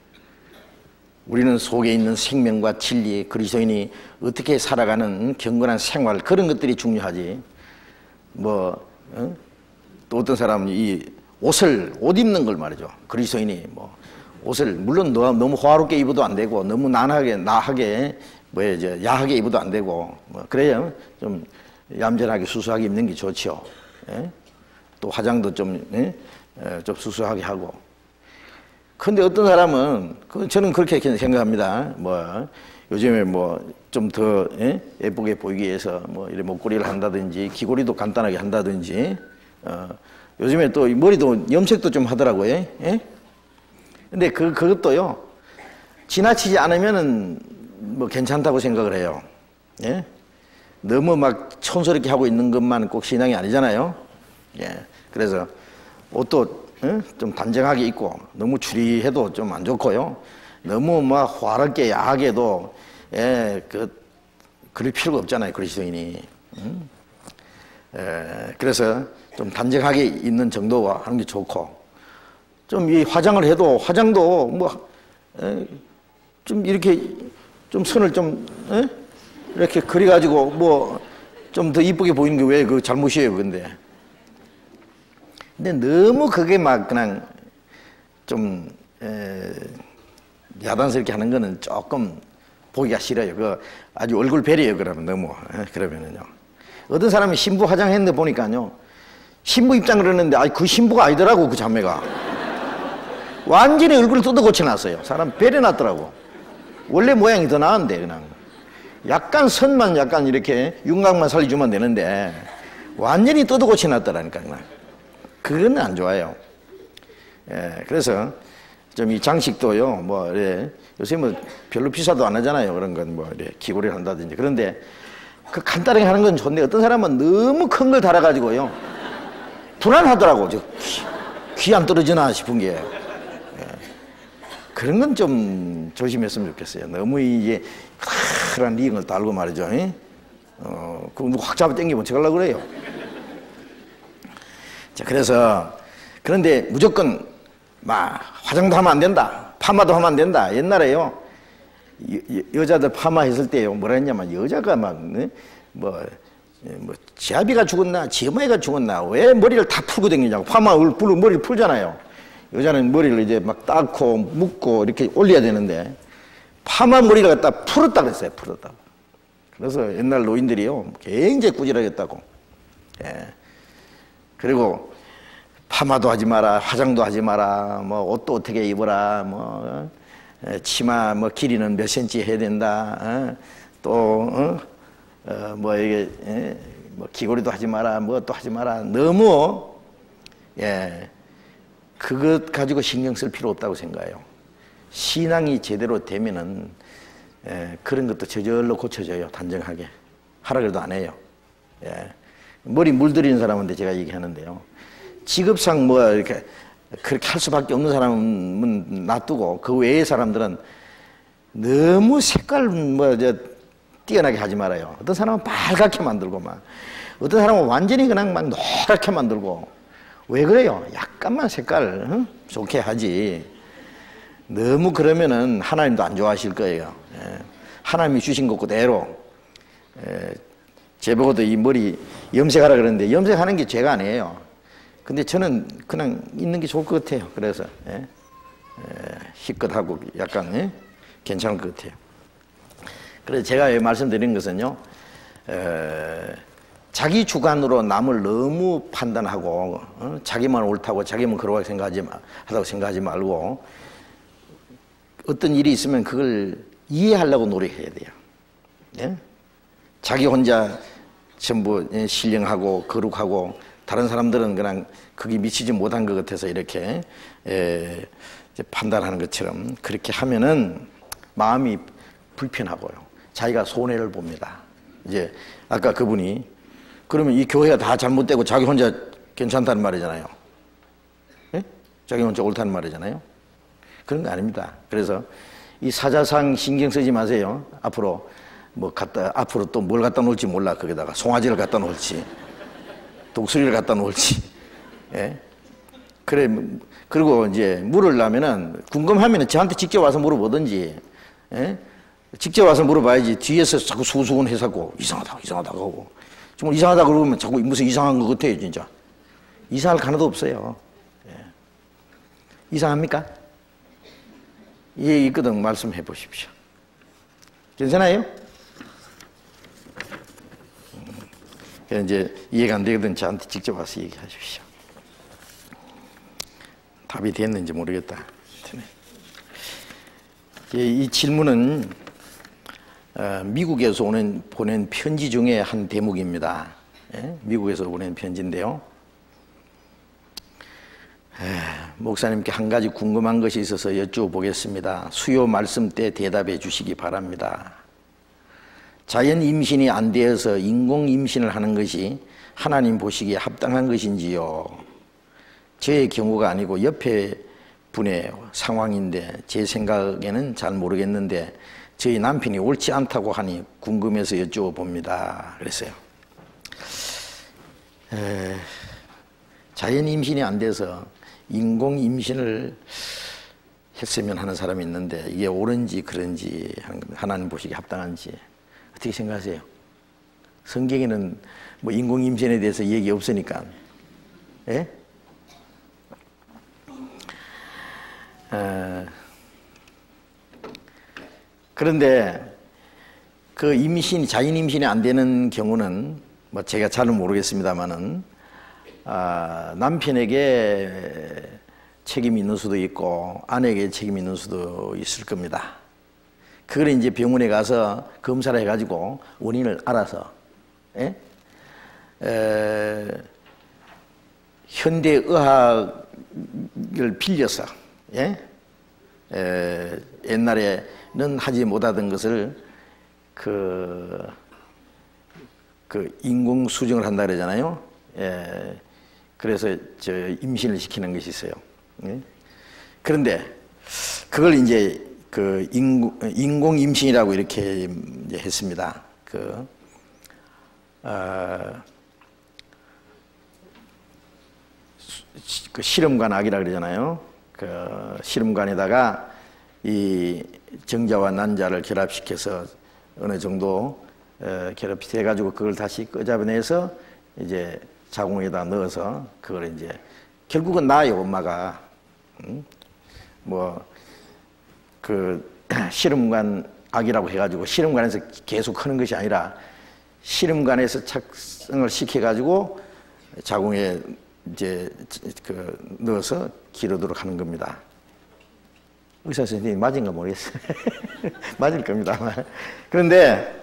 S1: 우리는 속에 있는 생명과 진리, 그리스도인이 어떻게 살아가는 경건한 생활 그런 것들이 중요하지. 또 어떤 사람은 이 옷 입는 걸 말이죠. 그리스도인이 뭐 옷을 물론 너무 호화롭게 입어도 안 되고 너무 나하게 야하게 입어도 안 되고 그래야 좀 얌전하게 수수하게 입는 게 좋죠. 예? 또 화장도 좀 수수하게 하고. 근데 어떤 사람은 저는 그렇게 생각합니다. 요즘에 좀 더 예쁘게 보이기 위해서 이렇게 목걸이를 한다든지 귀걸이도 간단하게 한다든지 요즘에 또 머리도 염색도 좀 하더라고요. 예? 근데 그것도요 지나치지 않으면은 괜찮다고 생각을 해요. 예? 너무 막 촌스럽게 하고 있는 것만 꼭 신앙이 아니잖아요. 예. 그래서 옷도 좀 단정하게 입고 너무 추리해도 좀 안 좋고요. 너무 막 화렵게 야하게도 그럴 필요가 없잖아요. 그리스도인이. 그래서 좀 단정하게 입는 정도와 하는 게 좋고 좀 이 화장을 해도 화장도 좀 이렇게 좀 선을 좀 이렇게 그려가지고 좀 더 이쁘게 보이는 게 왜 그 잘못이에요. 근데 너무 그게 막 그냥 좀 야단스럽게 하는 거는 조금 보기가 싫어요. 그 아주 얼굴 베려요. 그러면 너무 그러면은요. 어떤 사람이 신부 화장했는데 보니까요. 신부 입장 그러는데 그 신부가 아니더라고 그 자매가. 완전히 얼굴을 뜯어 고쳐놨어요. 사람 베려놨더라고. 원래 모양이 더 나은데 그냥 약간 선만 약간 이렇게 윤곽만 살려주면 되는데 완전히 뜯어 고쳐놨더라니까 그냥. 그건 안 좋아요. 예, 그래서 좀 이 장식도요, 요새 별로 비싸도 안 하잖아요. 그런 건 이렇게 귀걸이를 한다든지. 그런데 그 간단하게 하는 건 좋은데 어떤 사람은 너무 큰 걸 달아가지고요. 불안하더라고. 귀 안 떨어지나 싶은 게. 예. 그런 건 좀 조심했으면 좋겠어요. 너무 이게 그런 리응을 달고 말이죠. 그거 확 잡아 당기면 어떡하려고 그래요. 자, 그런데 무조건 화장도 하면 안 된다. 파마도 하면 안 된다. 옛날에요. 여자들 파마했을 때요. 뭐라 했냐면 여자가 지아비가 죽었나 지어마이가 죽었나 왜 머리를 다 풀고 다니냐고. 머리를 풀잖아요. 여자는 머리를 이제 막 닦고 묶고 이렇게 올려야 되는데 파마 머리를 갖다 풀었다 그랬어요. 풀었다. 그래서 옛날 노인들이요. 굉장히 꾸질하겠다고. 예. 그리고 파마도 하지 마라, 화장도 하지 마라, 옷도 어떻게 입어라, 치마 길이는 몇 센치 해야 된다, 이게 귀걸이도 하지 마라, 또 하지 마라. 너무 그것 가지고 신경 쓸 필요 없다고 생각해요. 신앙이 제대로 되면은 그런 것도 저절로 고쳐져요. 단정하게 하라 그래도 안 해요. 머리 물들이는 사람한테 제가 얘기하는데요. 직업상 이렇게 그렇게 할 수밖에 없는 사람은 놔두고 그 외의 사람들은 너무 색깔 뛰어나게 하지 말아요. 어떤 사람은 빨갛게 만들고 어떤 사람은 완전히 그냥 노랗게 만들고. 왜 그래요? 약간만 색깔 좋게 하지. 너무 그러면은 하나님도 안 좋아하실 거예요. 하나님이 주신 것 그대로 제보고도 이 머리 염색하라 그러는데 염색하는 게 죄가 아니에요. 근데 저는 그냥 있는 게 좋을 것 같아요. 그래서 희끗하고 약간 괜찮을 것 같아요. 그래서 제가 말씀드린 것은요, 자기 주관으로 남을 너무 판단하고 자기만 옳다고 자기만 그러고 하다고 생각하지 말고 어떤 일이 있으면 그걸 이해하려고 노력해야 돼요. 예? 자기 혼자 전부 신령하고 거룩하고 다른 사람들은 그냥 거기 미치지 못한 것 같아서 이렇게 판단하는 것처럼 그렇게 하면은 마음이 불편하고요. 자기가 손해를 봅니다. 이제 아까 그분이 그러면 이 교회가 다 잘못되고 자기 혼자 괜찮다는 말이잖아요. 예? 자기 혼자 옳다는 말이잖아요. 그런 거 아닙니다. 그래서 이 사자상 신경 쓰지 마세요. 앞으로 앞으로 또 뭘 갖다 놓을지 몰라. 거기다가 송아지를 갖다 놓을지, 독수리를 갖다 놓을지. 예? 그래, 그리고 이제 물으려면은, 궁금하면은 저한테 직접 와서 물어보든지, 예? 직접 와서 물어봐야지. 뒤에서 자꾸 수수은 해서고, 이상하다고 하고. 정말 이상하다고 그러면 자꾸 무슨 이상한 것 같아요, 진짜. 이상할 하나도 없어요. 예. 이상합니까? 이 얘기 있거든, 말씀해 보십시오. 괜찮아요? 그래서 이제 이해가 안 되거든 저한테 직접 와서 얘기하십시오. 답이 됐는지 모르겠다. 이 질문은 미국에서 보낸 편지 중에 한 대목입니다. 예? 미국에서 보낸 편지인데요. 목사님께 한 가지 궁금한 것이 있어서 여쭤보겠습니다. 수요 말씀 때 대답해 주시기 바랍니다. 자연 임신이 안 되어서 인공 임신을 하는 것이 하나님 보시기에 합당한 것인지요? 저의 경우가 아니고 옆에 분의 상황인데 제 생각에는 잘 모르겠는데 저희 남편이 옳지 않다고 하니 궁금해서 여쭤봅니다. 그랬어요. 자연 임신이 안 돼서 인공 임신을 했으면 하는 사람이 있는데 이게 옳은지 그런지 하나님 보시기에 합당한지 어떻게 생각하세요? 성경에는 뭐 인공 임신에 대해서 얘기 없으니까. 예? 그런데 그 자연 임신이 안 되는 경우는 뭐 제가 잘은 모르겠습니다만은 남편에게 책임이 있는 수도 있고 아내에게 책임이 있는 수도 있을 겁니다. 그걸 이제 병원에 가서 검사를 해가지고 원인을 알아서 현대 의학을 빌려서 옛날에는 하지 못하던 것을 그 인공 수정을 한다 그러잖아요. 그래서 임신을 시키는 것이 있어요. 그런데 그걸 이제 인공 임신이라고 이렇게 이제 했습니다. 그 실험관 아기라 그러잖아요. 그 실험관에다가 이 정자와 난자를 결합시켜서 어느 정도 결합해가지고 그걸 다시 끄잡아내서 이제 자궁에다 넣어서 그걸 이제 결국은 낳아요, 엄마가. 실험관 아기라고 해가지고 실험관에서 계속 크는 것이 아니라 실험관에서 착성을 시켜가지고 자궁에 이제 넣어서 기르도록 하는 겁니다. 의사 선생님이 맞은가 모르겠어요. 맞을 겁니다. 그런데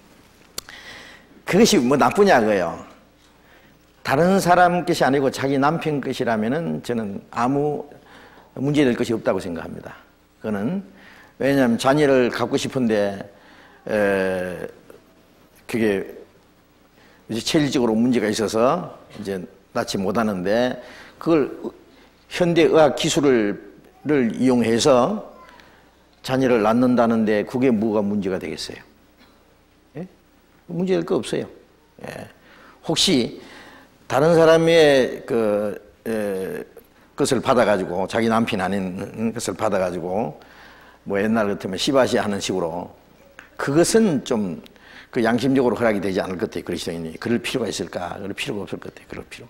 S1: 그것이 뭐 나쁘냐 그거예요. 다른 사람 것이 아니고 자기 남편 것이라면은 저는 아무 문제될 것이 없다고 생각합니다. 그거는 왜냐하면 자녀를 갖고 싶은데 그게 이제 체질적으로 문제가 있어서 이제 낳지 못하는데 그걸 현대의학 기술을 이용해서 자녀를 낳는다는데 그게 뭐가 문제가 되겠어요? 예? 문제될 거 없어요. 예. 혹시 다른 사람의 것을 받아가지고 자기 남편 아닌 것을 받아가지고 뭐 옛날 같으면 시바시 하는 식으로 그것은 좀 그 양심적으로 허락이 되지 않을 것 같아요. 그리스도인이 그럴 필요가 있을까? 그럴 필요가 없을 것 같아요. 그럴 필요가.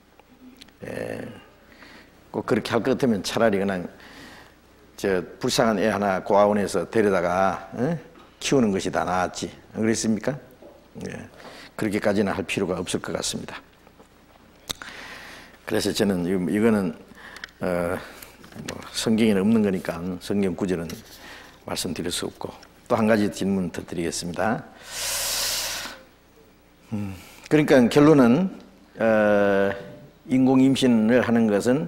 S1: 꼭 그렇게 할 것 같으면 차라리 그냥 저 불쌍한 애 하나 고아원에서 데려다가 키우는 것이 다 나았지. 안 그랬습니까? 그렇게까지는 할 필요가 없을 것 같습니다. 그래서 저는 이거는 뭐 성경에는 없는 거니까 성경 구절은 말씀드릴 수 없고, 또 한 가지 질문 더 드리겠습니다. 그러니까 결론은 인공 임신을 하는 것은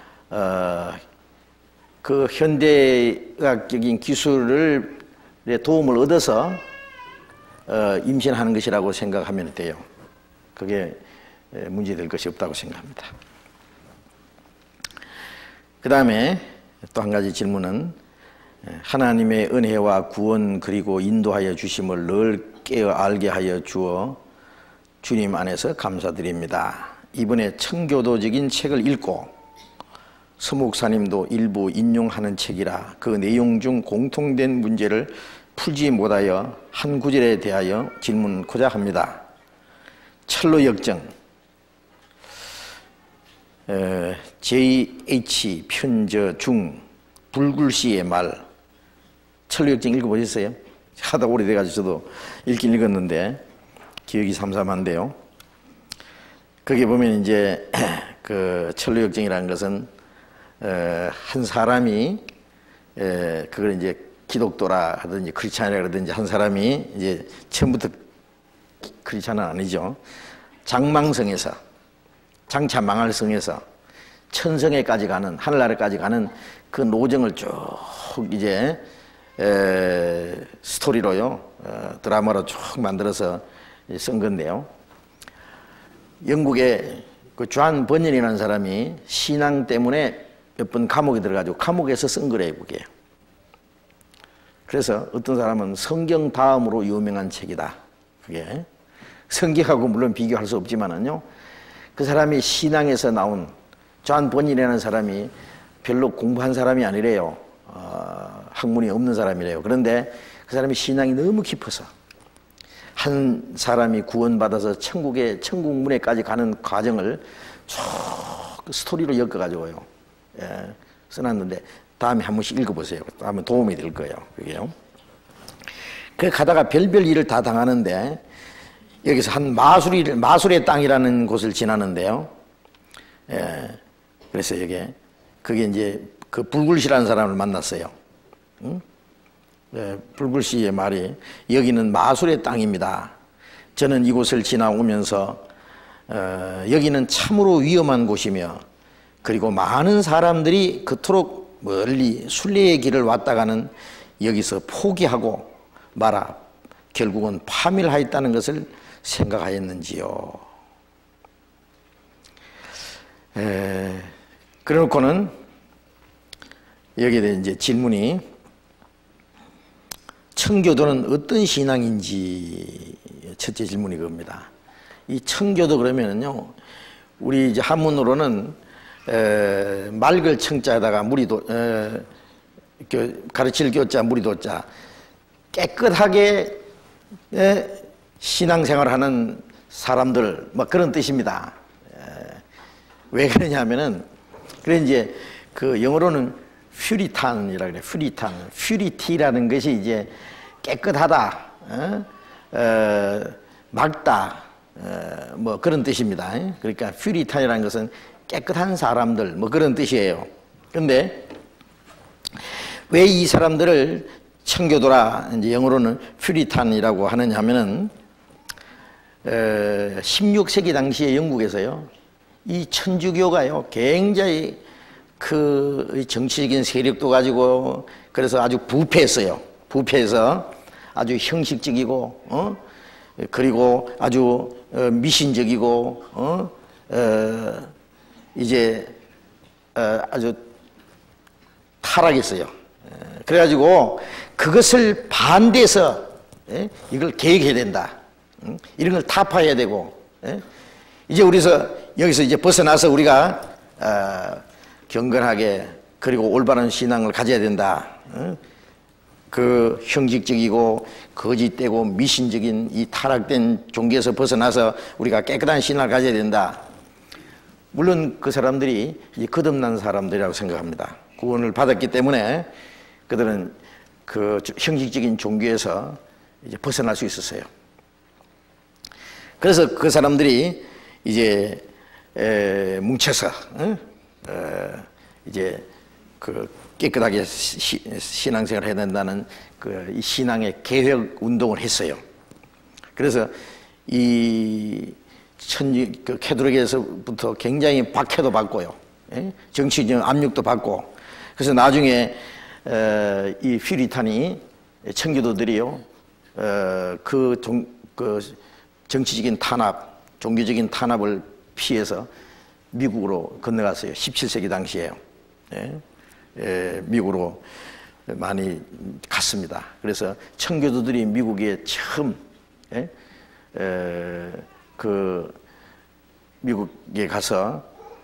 S1: 그 현대의학적인 기술의 도움을 얻어서 임신하는 것이라고 생각하면 돼요. 그게 문제될 것이 없다고 생각합니다. 그 다음에 또 한 가지 질문은 하나님의 은혜와 구원 그리고 인도하여 주심을 늘 깨어 알게 하여 주어 주님 안에서 감사드립니다. 이번에 청교도적인 책을 읽고 서 목사님도 일부 인용하는 책이라 그 내용 중 공통된 문제를 풀지 못하여 한 구절에 대하여 질문하고자 합니다. 철로 역정 J.H. 편저 중 불굴씨의 말, 철로 역정 읽어보셨어요? 하다 오래돼가지고 저도 읽긴 읽었는데 기억이 삼삼한데요. 거기 보면 이제 그 철로 역정이라는 것은 한 사람이 그걸 이제 기독교라 하든지 크리스찬이라 그러든지 한 사람이 이제 처음부터 크리스찬은 아니죠. 장망성에서 장차 망할 성에서 천성에까지 가는 하늘나라까지 가는 그 노정을 쭉 이제 스토리로요 드라마로 쭉 만들어서 쓴 건데요. 영국의 그 존 번연이라는 사람이 신앙 때문에 몇 번 감옥에 들어가지고 감옥에서 쓴 거래요, 그게. 그래서 어떤 사람은 성경 다음으로 유명한 책이다. 그게 성경하고 물론 비교할 수 없지만은요. 그 사람이 신앙에서 나온 존 번연이라는 사람이 별로 공부한 사람이 아니래요. 학문이 없는 사람이래요. 그런데 그 사람이 신앙이 너무 깊어서 한 사람이 구원받아서 천국 문에까지 가는 과정을 쭉 스토리로 엮어가지고요. 써놨는데 다음에 한 번씩 읽어보세요. 다음에 도움이 될 거예요. 그게요. 그 가다가 별별 일을 다 당하는데 여기서 한 마술의 땅이라는 곳을 지나는데요. 그래서 그게 이제 그 불굴씨라는 사람을 만났어요. 응? 불굴씨의 말이 여기는 마술의 땅입니다. 저는 이곳을 지나오면서 여기는 참으로 위험한 곳이며 그리고 많은 사람들이 그토록 멀리 순례의 길을 왔다 가는 여기서 포기하고 말아 결국은 파멸하였다는 것을 생각하였는지요. 그래놓고는 여기에 대해 이제 질문이 청교도는 어떤 신앙인지 첫째 질문이 그겁니다. 이 청교도 그러면은요, 우리 이제 한문으로는 맑을 청자에다가 가르칠 교자 무리 도자 깨끗하게 신앙생활하는 사람들 뭐 그런 뜻입니다. 왜 그러냐면은 그래 이제 그 영어로는 퓨리탄이라 그래. 퓨리티라는 것이 이제 깨끗하다, 맑다, 뭐 그런 뜻입니다. 그러니까 퓨리탄이라는 것은 깨끗한 사람들 뭐 그런 뜻이에요. 그런데 왜 이 사람들을 청교도라 이제 영어로는 퓨리탄이라고 하느냐 하면은 16세기 당시에 영국에서요 이 천주교가요 굉장히 그 정치적인 세력도 가지고 그래서 아주 부패했어요. 부패해서 아주 형식적이고 그리고 아주 미신적이고 이제 아주 타락했어요. 그래가지고 그것을 반대해서 이걸 계획해야 된다. 이런 걸 타파해야 되고 이제 여기서 이제 벗어나서 우리가 경건하게 그리고 올바른 신앙을 가져야 된다. 그 형식적이고 거짓되고 미신적인 이 타락된 종교에서 벗어나서 우리가 깨끗한 신앙을 가져야 된다. 물론 그 사람들이 이제 거듭난 사람들이라고 생각합니다. 구원을 받았기 때문에 그들은 그 형식적인 종교에서 이제 벗어날 수 있었어요. 그래서 그 사람들이 이제 뭉쳐서 이제 그 깨끗하게 신앙생활을 해야 된다는 그 신앙의 개혁 운동을 했어요. 그래서 이 그 캐톨릭에서부터 굉장히 박해도 받고요, 정치적 압력도 받고, 그래서 나중에 이 퓨리탄이 청교도들이요, 그 정치적인 탄압, 종교적인 탄압을 피해서 미국으로 건너갔어요. 17세기 당시에요. 미국으로 많이 갔습니다. 그래서 청교도들이 미국에 처음 그 미국에 가서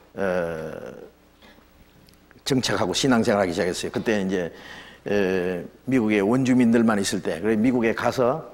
S1: 정착하고 신앙생활하기 시작했어요. 그때 이제 미국의 원주민들만 있을 때, 그래서 미국에 가서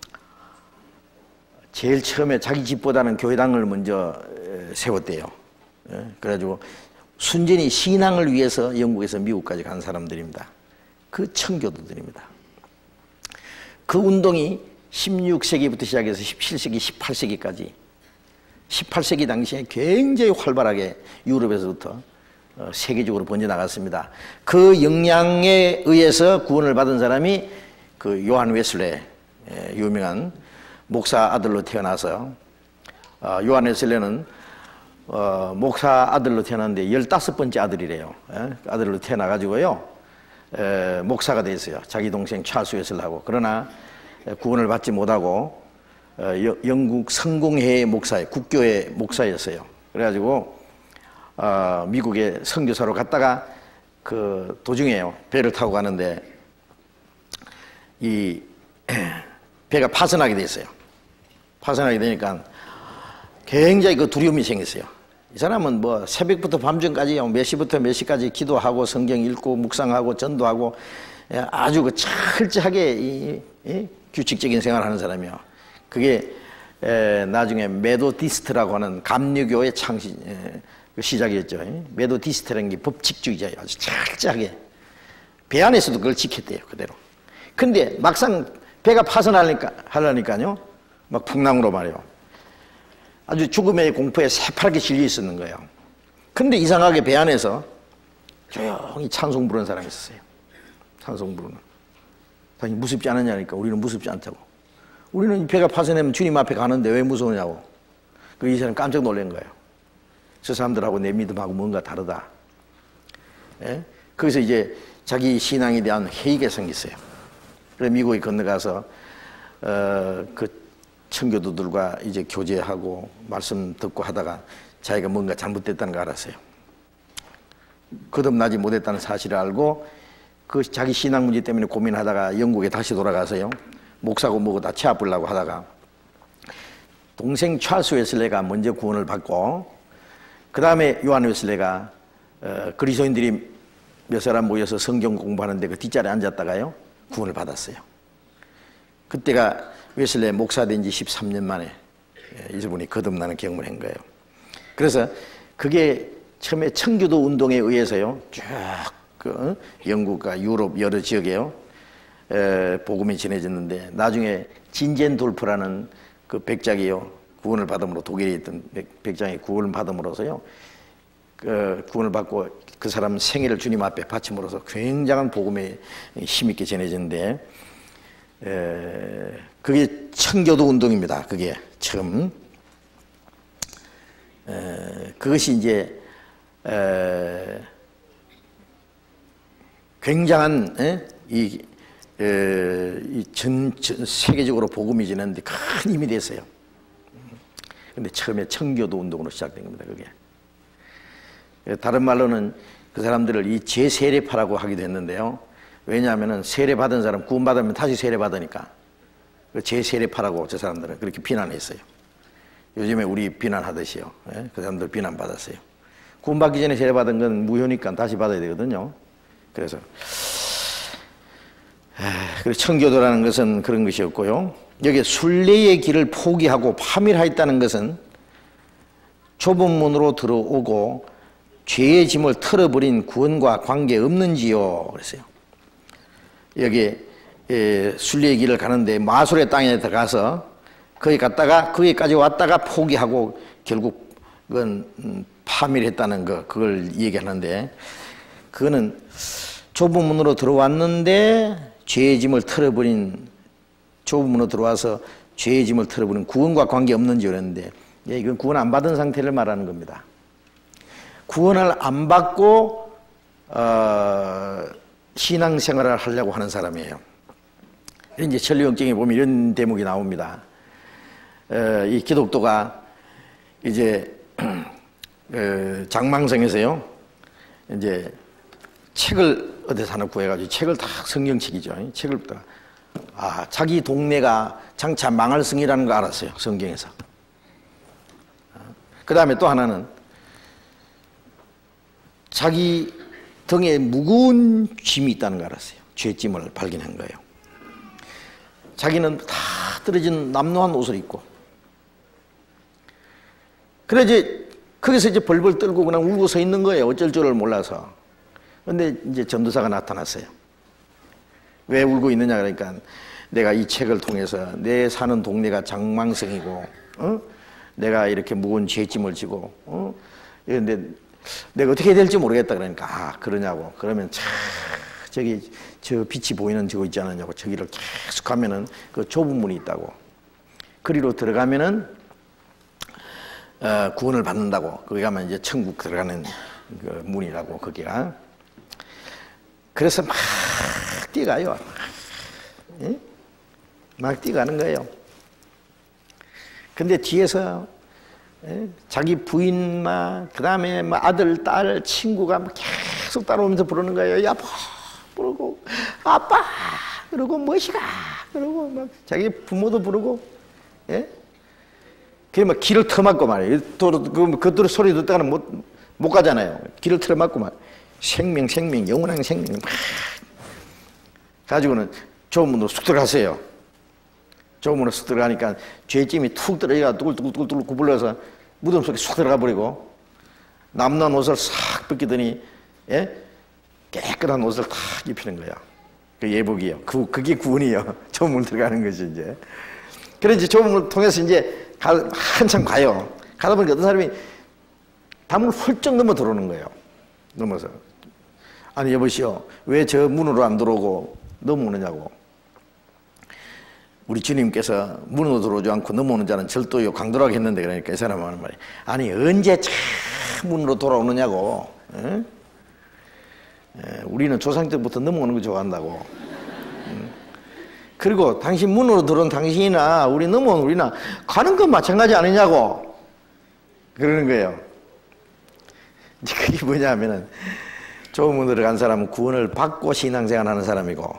S1: 제일 처음에 자기 집보다는 교회당을 먼저 세웠대요. 그래가지고 순전히 신앙을 위해서 영국에서 미국까지 간 사람들입니다. 그 청교도들입니다. 그 운동이 16세기부터 시작해서 17세기, 18세기까지 18세기 당시에 굉장히 활발하게 유럽에서부터 세계적으로 번져나갔습니다. 그 영향에 의해서 구원을 받은 사람이 그 요한 웨슬레, 유명한 목사 아들로 태어나서, 요한 웨슬레는 목사 아들로 태어났는데 15번째 아들이래요. 아들로 태어나가지고요, 목사가 됐어요. 자기 동생 찰스 웨슬레하고. 그러나 구원을 받지 못하고 영국 성공회의 목사에, 국교회 목사였어요. 그래가지고 미국에 선교사로 갔다가 그 도중에요, 배를 타고 가는데 이 배가 파손하게 됐어요. 파손하게 되니까 굉장히 그 두려움이 생겼어요. 이 사람은 뭐 새벽부터 밤중까지 몇 시부터 몇 시까지 기도하고 성경 읽고 묵상하고 전도하고 아주 그 철저하게 규칙적인 생활을 하는 사람이요. 그게 나중에 메도디스트라고 하는 감리교의 시작이었죠. 메도디스트라는 게 법칙주의자예요. 아주 철저하게 배 안에서도 그걸 지켰대요, 그대로. 근데 막상 배가 파손하려니까요, 막 풍랑으로 말이요, 아주 죽음의 공포에 새파랗게 질려 있었는 거예요. 근데 이상하게 배 안에서 조용히 찬송 부르는 사람이 있었어요. 찬송 부르는. 당연히 무섭지 않느냐니까 우리는 무섭지 않다고. 우리는 배가 파손되면 주님 앞에 가는데 왜 무서우냐고. 이 사람 깜짝 놀란 거예요. 저 사람들하고 내 믿음하고 뭔가 다르다. 거기서 이제 자기 신앙에 대한 회의가 생겼어요. 그래서 미국에 건너가서 그 청교도들과 이제 교제하고 말씀 듣고 하다가 자기가 뭔가 잘못됐다는 걸 알았어요. 거듭나지 못했다는 사실을 알고 그 자기 신앙 문제 때문에 고민하다가 영국에 다시 돌아가서요, 목사고 뭐고 다 채아보려고 하다가 동생 찰스 웨슬레가 먼저 구원을 받고, 그 다음에 요한 웨슬레가 그리스도인들이 몇 사람 모여서 성경 공부하는데 그 뒷자리에 앉았다가요 구원을 받았어요. 그때가 웨슬레 목사 된 지 13년 만에 이분이 거듭나는 경험을 한 거예요. 그래서 그게 처음에 청교도 운동에 의해서요 쭉 그 영국과 유럽 여러 지역에요 복음이 전해졌는데, 나중에 진젠돌프라는 그 백작이요 구원을 받음으로, 독일에 있던 백장이 구원을 받음으로써요 구원을 받고 그 사람 생애를 주님 앞에 바침으로써 굉장한 복음에 힘있게 전해졌는데, 그게 청교도 운동입니다. 그게 처음. 그것이 이제 굉장한 전 세계적으로 복음이 지는데 큰 힘이 됐어요. 근데 처음에 청교도 운동으로 시작된 겁니다. 그게. 다른 말로는 그 사람들을 이 제세례파라고 하기도 했는데요. 왜냐하면 세례받은 사람 구원받으면 다시 세례받으니까 제세례파라고 저 사람들은 그렇게 비난했어요. 요즘에 우리 비난하듯이요. 그 사람들 비난받았어요. 구원받기 전에 세례받은 건 무효니까 다시 받아야 되거든요. 그래서 그리고 청교도라는 것은 그런 것이었고요. 여기 순례의 길을 포기하고 파멸하였다는 것은 좁은 문으로 들어오고 죄의 짐을 털어버린 구원과 관계없는지요 그랬어요. 여기 순례의 길을 가는데 마술의 땅에 들어가서 거기 갔다가 거기까지 왔다가 포기하고 결국 그건 파멸했다는 그걸 얘기하는데, 그거는 좁은 문으로 들어왔는데 죄의 짐을 털어버린, 좁은 문으로 들어와서 죄의 짐을 털어버린 구원과 관계없는지 그랬는데, 이건 구원 안 받은 상태를 말하는 겁니다. 구원을 안 받고 신앙생활을 하려고 하는 사람이에요. 이제 천리영정에 보면 이런 대목이 나옵니다. 이 기독도가 이제 장망성에서요, 이제 책을 어디서 하나 구해가지고 책을 다 성경책이죠. 책을 자기 동네가 장차 망할 성이라는 거 알았어요, 성경에서. 그 다음에 또 하나는 자기 등에 무거운 짐이 있다는 걸 알았어요. 죄짐을 발견한 거예요. 자기는 다 떨어진 남루한 옷을 입고, 그래 이제 거기서 이제 벌벌 떨고 그냥 울고 서 있는 거예요. 어쩔 줄을 몰라서. 근데 이제 전도사가 나타났어요. 왜 울고 있느냐 그러니까, 내가 이 책을 통해서 내 사는 동네가 장망성이고, 내가 이렇게 무거운 죄짐을 지고, 그런데 내가 어떻게 해야 될지 모르겠다 그러니까, 그러냐고. 그러면 저기 저 빛이 보이는 저거 있지 않느냐고. 저기를 계속 가면은 그 좁은 문이 있다고. 그리로 들어가면은 구원을 받는다고. 거기 가면 이제 천국 들어가는 그 문이라고, 거기가. 그래서 막 뛰어가요. 막 뛰어가는 거예요. 근데 뒤에서 자기 부인 그 다음에 아들, 딸, 친구가 계속 따라오면서 부르는 거예요. 여보 부르고, 아빠 그러고, 멋이가 그러고, 막 자기 부모도 부르고, 그래 막 길을 터막고 말이에요. 그들 소리 듣다가는 못 가잖아요. 길을 틀어막고 말. 생명, 영원한 생명 막 가지고는 좁은 문으로 쑥 들어가세요. 좁은 문으로 쑥 들어가니까 죄짐이 툭 들어가 뚜글뚜글 구불러서 무덤 속에 쑥 들어가 버리고, 남는 옷을 싹 벗기더니 깨끗한 옷을 탁 입히는 거야. 그 예복이요. 그게 구원이요. 좁은 문 들어가는 거지 이제. 그래 이제 좁은 문을 통해서 이제 한참 가요. 가다 보니까 어떤 사람이 담을 훌쩍 넘어 들어오는 거예요. 넘어서. 아니 여보시오, 왜 저 문으로 안 들어오고 넘어오느냐고. 우리 주님께서 문으로 들어오지 않고 넘어오는 자는 절도요 강도라고 했는데, 그러니까 이 사람은 하는 말이, 아니 언제 참 문으로 돌아오느냐고. 우리는 조상 때부터 넘어오는 거 좋아한다고. 그리고 당신 문으로 들어온 당신이나 우리 넘어온 우리나 가는 건 마찬가지 아니냐고 그러는 거예요. 이제 그게 뭐냐 하면은, 좁은 문으로 들어간 사람은 구원을 받고 신앙생활 하는 사람이고,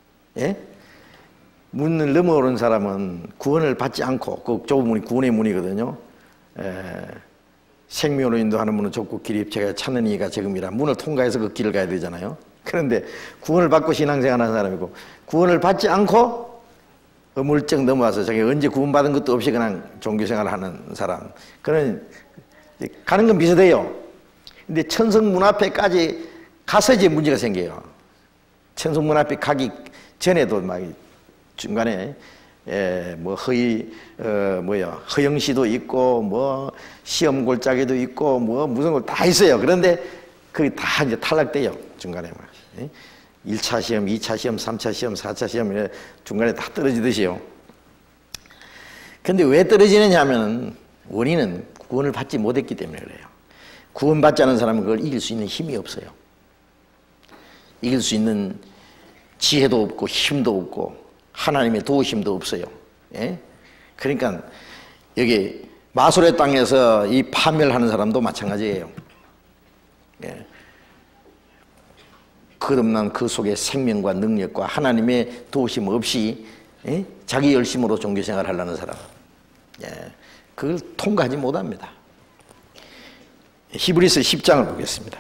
S1: 문을 넘어오는 사람은 구원을 받지 않고, 그 좁은 문이 구원의 문이거든요. 생명으로 인도하는 문은 좁고 길이 넓게 찾는 이가 적음이라, 문을 통과해서 그 길을 가야 되잖아요. 그런데 구원을 받고 신앙생활 하는 사람이고, 구원을 받지 않고 어물쩍 넘어와서 자기 언제 구원받은 것도 없이 그냥 종교생활을 하는 사람, 그런 가는 건 비슷해요. 근데 천성문 앞에까지 가서 이제 문제가 생겨요. 천성문 앞에 가기 전에도 막 중간에 허영시도 있고, 시험 골짜기도 있고, 무슨 걸 다 있어요. 그런데 그게 다 이제 탈락돼요. 중간에 막. 1차 시험, 2차 시험, 3차 시험, 4차 시험, 이래 중간에 다 떨어지듯이요. 근데 왜 떨어지느냐 하면, 원인은 구원을 받지 못했기 때문에 그래요. 구원받지 않은 사람은 그걸 이길 수 있는 힘이 없어요. 이길 수 있는 지혜도 없고, 힘도 없고, 하나님의 도우심도 없어요. 그러니까 여기 마술의 땅에서 이 파멸하는 사람도 마찬가지예요. 거듭난 그 속에 생명과 능력과 하나님의 도우심 없이 자기 열심으로 종교생활을 하려는 사람, 그걸 통과하지 못합니다. 히브리서 10장을 보겠습니다.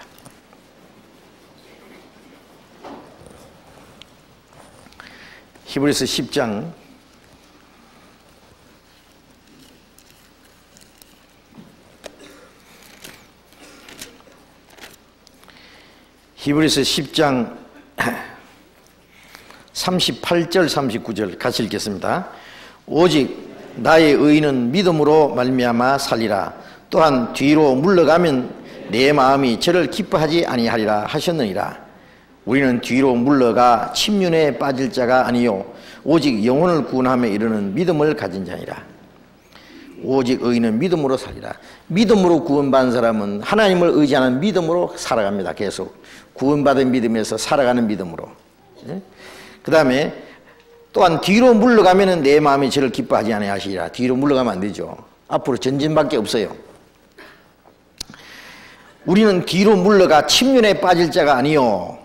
S1: 히브리서 10장 38절 39절 같이 읽겠습니다. 오직 나의 의인은 믿음으로 말미암아 살리라. 또한 뒤로 물러가면 내 마음이 저를 기뻐하지 아니하리라 하셨느니라. 우리는 뒤로 물러가 침륜에 빠질 자가 아니요 오직 영혼을 구원함에 이르는 믿음을 가진 자니라. 오직 의인은 믿음으로 살리라. 믿음으로 구원받은 사람은 하나님을 의지하는 믿음으로 살아갑니다. 계속 구원받은 믿음에서 살아가는 믿음으로. 그 다음에 또한 뒤로 물러가면 내 마음이 저를 기뻐하지 아니하시리라. 뒤로 물러가면 안 되죠. 앞으로 전진밖에 없어요. 우리는 뒤로 물러가 침륜에 빠질 자가 아니요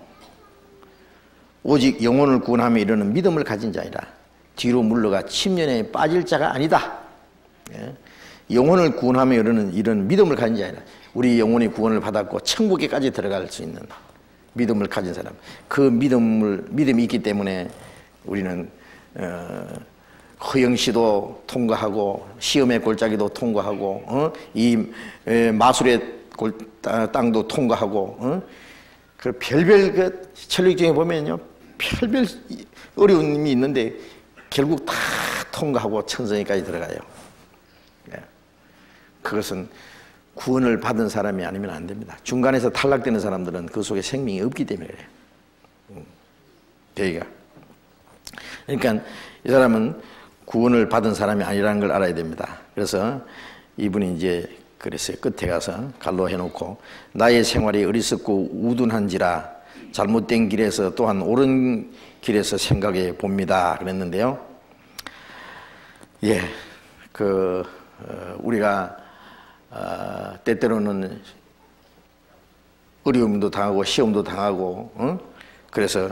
S1: 오직 영혼을 구원하며 이르는 믿음을 가진 자이라. 뒤로 물러가 침륜에 빠질 자가 아니다. 영혼을 구원하며 이르는 믿음을 가진 자이라. 우리 영혼이 구원을 받았고 천국에까지 들어갈 수 있는 믿음을 가진 사람. 그 믿음이 있기 때문에 우리는 허영시도 통과하고 시험의 골짜기도 통과하고 이 마술의 땅도 통과하고 그 별별 그 철학 중에 보면요 별별 어려움이 있는데 결국 다 통과하고 천성에까지 들어가요. 그것은 구원을 받은 사람이 아니면 안 됩니다. 중간에서 탈락되는 사람들은 그 속에 생명이 없기 때문에 그래요. 여기가. 그러니까 이 사람은 구원을 받은 사람이 아니라는 걸 알아야 됩니다. 그래서 이분이 이제 그랬어요. 끝에 가서 갈로 해놓고 나의 생활이 어리석고 우둔한지라 잘못된 길에서 또한 옳은 길에서 생각해 봅니다. 그랬는데요. 예, 우리가 때때로는 어려움도 당하고 시험도 당하고 그래서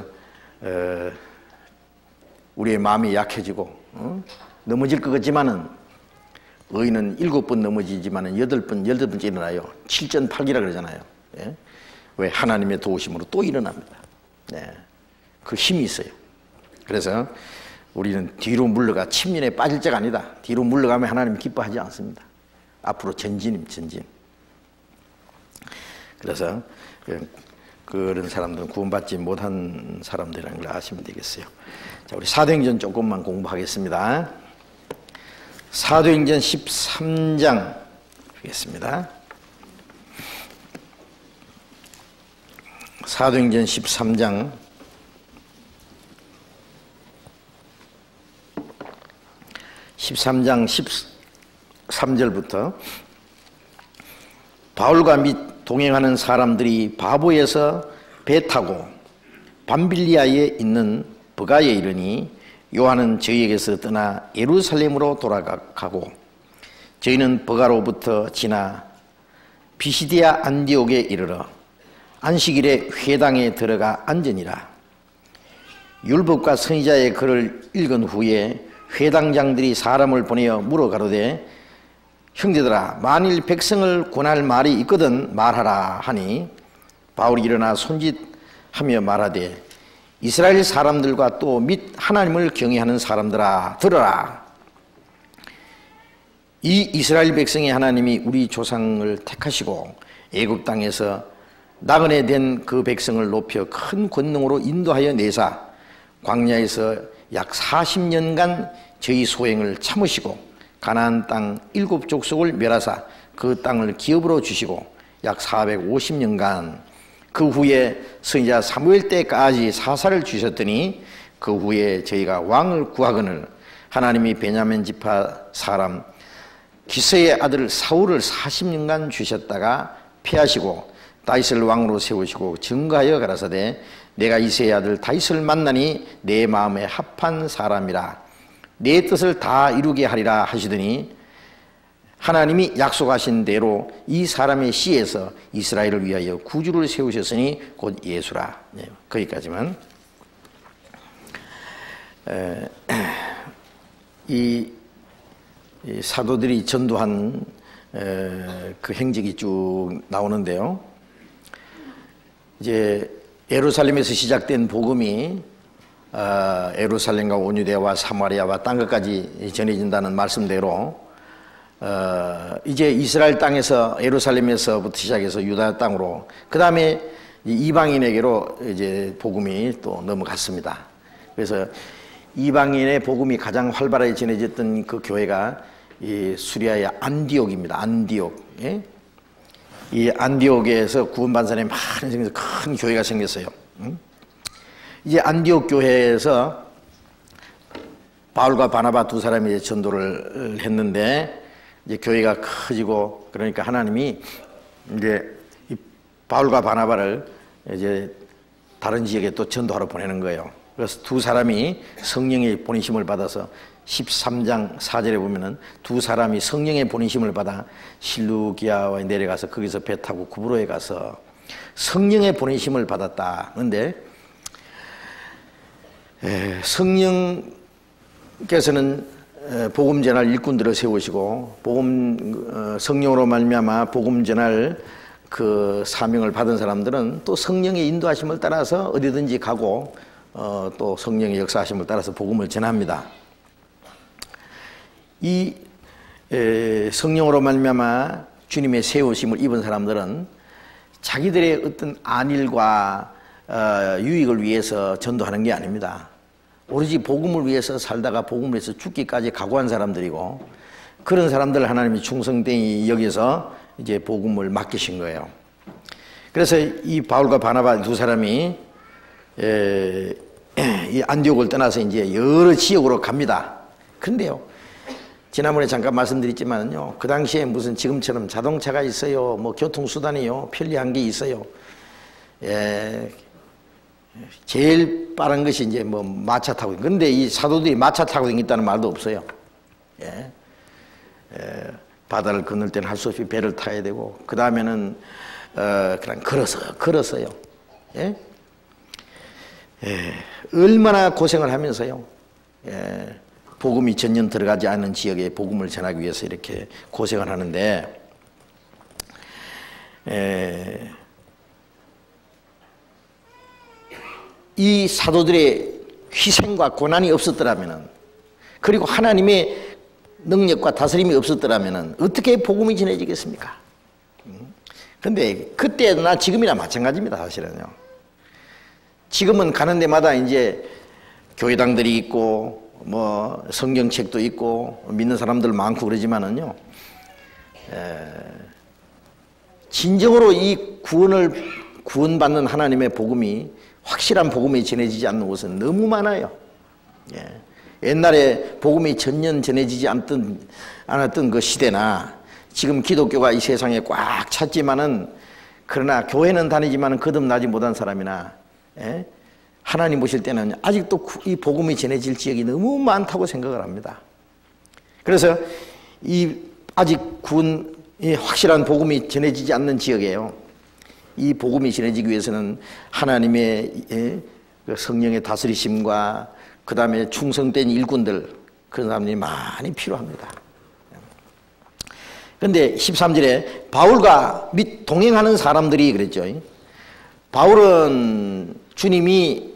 S1: 우리의 마음이 약해지고 넘어질 것 같지만은 의인은 7번 넘어지지만은 8번째 일어나요. 7전8기라 그러잖아요. 예? 왜? 하나님의 도우심으로 또 일어납니다. 네. 그 힘이 있어요. 그래서 우리는 뒤로 물러가 침륜에 빠질 자가 아니다. 뒤로 물러가면 하나님 기뻐하지 않습니다. 앞으로 전진입니다. 전진. 그래서 그런 사람들은 구원받지 못한 사람들이라는 걸 아시면 되겠어요. 자, 우리 사도행전 조금만 공부하겠습니다. 사도행전 13장 보겠습니다. 사도행전 13장 13절부터 바울과 및 동행하는 사람들이 바보에서 배 타고 밤빌리아에 있는 버가에 이르니 요한은 저희에게서 떠나 예루살렘으로 돌아가고 저희는 버가로부터 지나 비시디아 안디옥에 이르러 안식일에 회당에 들어가 앉으니라. 율법과 선지자의 글을 읽은 후에 회당장들이 사람을 보내어 물어 가로되 형제들아 만일 백성을 권할 말이 있거든 말하라 하니 바울이 일어나 손짓하며 말하되 이스라엘 사람들과 또 및 하나님을 경외하는 사람들아 들어라. 이 이스라엘 백성의 하나님이 우리 조상을 택하시고 애굽 땅에서 나그네 된 그 백성을 높여 큰 권능으로 인도하여 내사 광야에서 약 40년간 저희 소행을 참으시고 가나안 땅 7족속을 멸하사 그 땅을 기업으로 주시고 약 450년간 그 후에 선지자 사무엘 때까지 사사를 주셨더니 그 후에 저희가 왕을 구하거늘 하나님이 베냐민 지파 사람 기스의 아들 사울을 40년간 주셨다가 패하시고 다윗을 왕으로 세우시고 증거하여 가라사대 내가 이새의 아들 다윗을 만나니 내 마음에 합한 사람이라 내 뜻을 다 이루게 하리라 하시더니 하나님이 약속하신 대로 이 사람의 씨에서 이스라엘을 위하여 구주를 세우셨으니 곧 예수라. 네, 거기까지만. 이 사도들이 전도한 그 행적이 쭉 나오는데요. 이제 예루살렘에서 시작된 복음이 예루살렘과 온유대와 사마리아와 땅 끝까지 전해진다는 말씀대로 이제 이스라엘 땅에서 예루살렘에서부터 시작해서 유다 땅으로 그 다음에 이방인에게로 이제 복음이 또 넘어갔습니다. 그래서 이방인의 복음이 가장 활발하게 전해졌던 그 교회가 이 수리아의 안디옥입니다. 안디옥. 예? 이 안디옥에서 구원받은 사람이 많은 생겨서 큰 교회가 생겼어요. 이제 안디옥 교회에서 바울과 바나바 두 사람이 이제 전도를 했는데 이제 교회가 커지고 그러니까 하나님이 이제 이 바울과 바나바를 이제 다른 지역에 또 전도하러 보내는 거예요. 그래서 두 사람이 성령의 보내심을 받아서 13장 4절에 보면은 두 사람이 성령의 보내심을 받아 실루기아에 내려가서 거기서 배 타고 구브로에 가서 성령의 보내심을 받았다. 그런데 성령께서는 복음 전할 일꾼들을 세우시고 성령으로 말미암아 복음 전할 그 사명을 받은 사람들은 또 성령의 인도하심을 따라서 어디든지 가고 또 성령의 역사하심을 따라서 복음을 전합니다. 이 성령으로 말미암아 주님의 세우심을 입은 사람들은 자기들의 어떤 안일과 유익을 위해서 전도하는 게 아닙니다. 오로지 복음을 위해서 살다가 복음을 위해서 죽기까지 각오한 사람들이고 그런 사람들 하나님이 충성되이 여기서 이제 복음을 맡기신 거예요. 그래서 이 바울과 바나바 두 사람이 이 안디옥을 떠나서 이제 여러 지역으로 갑니다. 그런데요, 지난번에 잠깐 말씀드렸지만요, 그 당시에 무슨 지금처럼 자동차가 있어요, 뭐 교통수단이요, 편리한 게 있어요. 제일 빠른 것이 이제 뭐 마차 타고, 근데 이 사도들이 마차 타고 다녔다는 말도 없어요. 바다를 건널 때는 할 수 없이 배를 타야 되고, 그 다음에는 그냥 걸었어요. 얼마나 고생을 하면서요, 복음이 전혀 들어가지 않은 지역에 복음을 전하기 위해서 이렇게 고생을 하는데, 이 사도들의 희생과 고난이 없었더라면, 그리고 하나님의 능력과 다스림이 없었더라면 어떻게 복음이 전해지겠습니까? 근데 그때나 지금이나 마찬가지입니다. 사실은요, 지금은 가는 데마다 이제 교회당들이 있고 뭐 성경책도 있고 믿는 사람들 많고 그러지만은요, 진정으로 이 구원받는 하나님의 복음이, 확실한 복음이 전해지지 않는 곳은 너무 많아요. 옛날에 복음이 전혀 전해지지 않았던 그 시대나 지금 기독교가 이 세상에 꽉 찼지만은, 그러나 교회는 다니지만은 거듭나지 못한 사람이나 하나님 보실 때는 아직도 이 복음이 전해질 지역이 너무 많다고 생각을 합니다. 그래서 이 아직 이 확실한 복음이 전해지지 않는 지역에요, 이 복음이 전해지기 위해서는 하나님의 성령의 다스리심과 그 다음에 충성된 일꾼들, 그런 사람들이 많이 필요합니다. 그런데 13절에 바울과 및 동행하는 사람들이 그랬죠. 바울은 주님이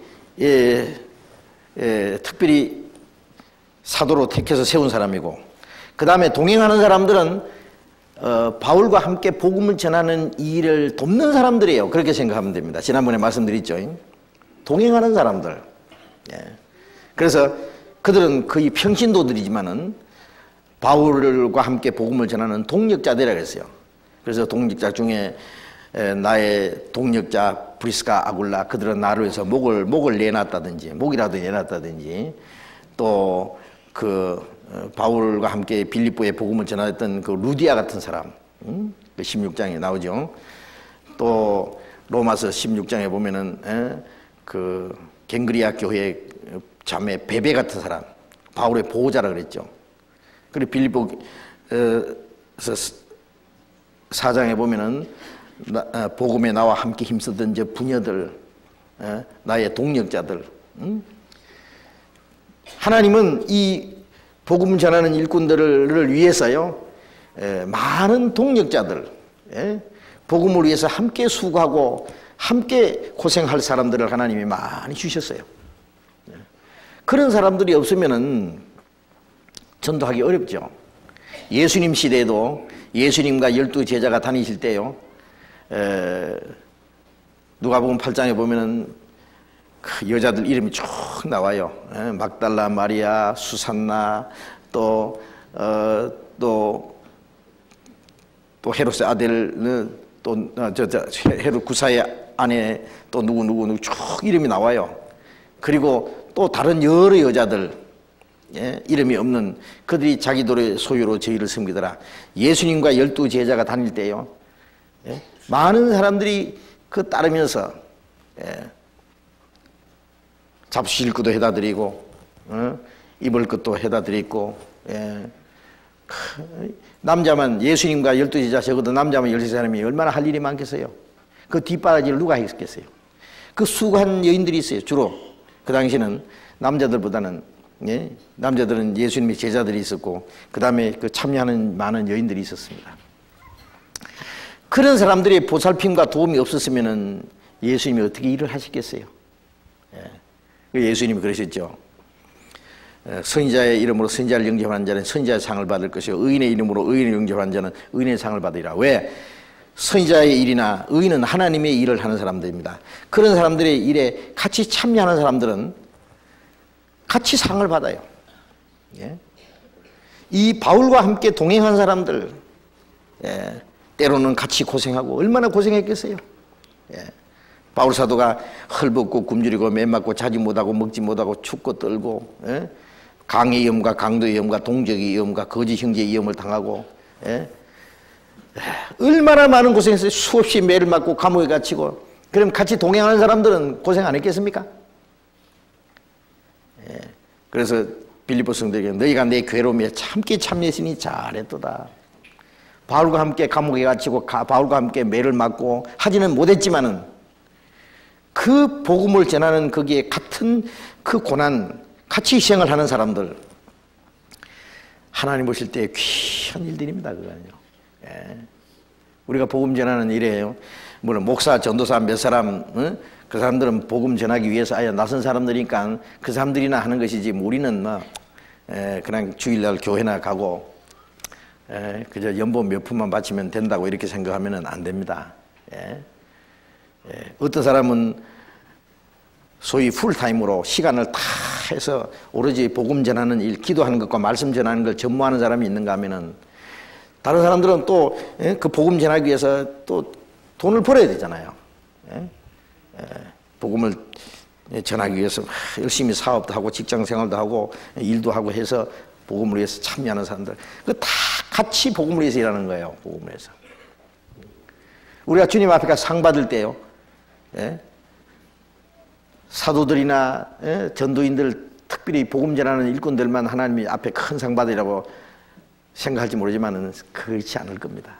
S1: 특별히 사도로 택해서 세운 사람이고, 그 다음에 동행하는 사람들은 바울과 함께 복음을 전하는 일을 돕는 사람들이에요. 그렇게 생각하면 됩니다. 지난번에 말씀드렸죠. 동행하는 사람들. 그래서 그들은 거의 평신도들이지만은 바울과 함께 복음을 전하는 동력자들이라고 했어요. 그래서 동력자 중에 나의 동력자 브리스가 아굴라, 그들은 나를 위해서 목을 내놨다든지, 목이라도 내놨다든지, 또 바울과 함께 빌립보에 복음을 전하였던 그 루디아 같은 사람, 그 16장에 나오죠. 또 로마서 16장에 보면은 그 갱그리아 교회 자매 베베 같은 사람, 바울의 보호자라 그랬죠. 그리고 빌립보서 4장에 보면은 복음에 나와 함께 힘쓰던 저 부녀들, 나의 동력자들. 하나님은 이 복음 전하는 일꾼들을 위해서요, 많은 동력자들, 복음을 위해서 함께 수고하고 함께 고생할 사람들을 하나님이 많이 주셨어요. 그런 사람들이 없으면은 전도하기 어렵죠. 예수님 시대에도 예수님과 12 제자가 다니실 때요, 누가복음 8장에 보면은 그 여자들 이름이 쭉 나와요. 막달라 마리아, 수산나, 또 헤롯의 아들, 또 헤롯 구사의 아내, 또 누구 쭉 이름이 나와요. 그리고 또 다른 여러 여자들, 이름이 없는 그들이 자기들의 소유로 저희를 섬기더라. 예수님과 12 제자가 다닐 때요, 많은 사람들이 그 따르면서 잡수실 것도 해다 드리고, 입을 것도 해다 드리고, 남자만, 예수님과 12 제자 적어도 남자만 13사람이 얼마나 할 일이 많겠어요. 그 뒷바라지를 누가 했겠어요. 그 수고한 여인들이 있어요. 주로 그 당시는 남자들보다는, 남자들은 예수님의 제자들이 있었고, 그 다음에 그 참여하는 많은 여인들이 있었습니다. 그런 사람들의 보살핌과 도움이 없었으면 예수님이 어떻게 일을 하시겠어요. 예수님이 그러셨죠. 선지자의 이름으로 선지자를 영접하는 자는 선지자의 상을 받을 것이요, 의인의 이름으로 의인을 영접하는 자는 의인의 상을 받으리라. 왜? 선지자의 일이나 의인은 하나님의 일을 하는 사람들입니다. 그런 사람들의 일에 같이 참여하는 사람들은 같이 상을 받아요. 이 바울과 함께 동행한 사람들, 때로는 같이 고생하고, 얼마나 고생했겠어요. 바울 사도가 헐벗고 굶주리고 맨맞고 자지 못하고 먹지 못하고 춥고 떨고, 강의 위험과 강도의 위험과 동적의 위험과 거짓 형제의 위험을 당하고, 얼마나 많은 고생했어요. 수없이 매를 맞고 감옥에 갇히고. 그럼 같이 동행하는 사람들은 고생 안 했겠습니까? 그래서 빌립보 성도에게 너희가 내 괴로움에 함께 참여했으니 잘했도다. 바울과 함께 감옥에 갇히고 바울과 함께 매를 맞고 하지는 못했지만은 그 복음을 전하는 거기에 같은 그 고난, 같이 희생을 하는 사람들, 하나님 보실 때 귀한 일들입니다. 그거는요. 우리가 복음 전하는 일이에요. 물론 목사, 전도사 몇 사람, 그 사람들은 복음 전하기 위해서 아예 나선 사람들이니까 그 사람들이나 하는 것이지, 우리는 그냥 주일날 교회나 가고 그저 연봉 몇 푼만 바치면 된다고 이렇게 생각하면 안 됩니다. 어떤 사람은 소위 풀타임으로 시간을 다 해서 오로지 복음 전하는 일, 기도하는 것과 말씀 전하는 걸 전무하는 사람이 있는가 하면은, 다른 사람들은 또 그 복음 전하기 위해서 또 돈을 벌어야 되잖아요. 복음을 전하기 위해서 열심히 사업도 하고 직장 생활도 하고 일도 하고 해서 복음을 위해서 참여하는 사람들, 그 다 같이 복음을 위해서 일하는 거예요. 복음을 위해서. 우리가 주님 앞에 가서 상 받을 때요, 사도들이나 전도인들, 특별히 복음 전하는 일꾼들만 하나님이 앞에 큰 상 받으라고 생각할지 모르지만 그렇지 않을 겁니다.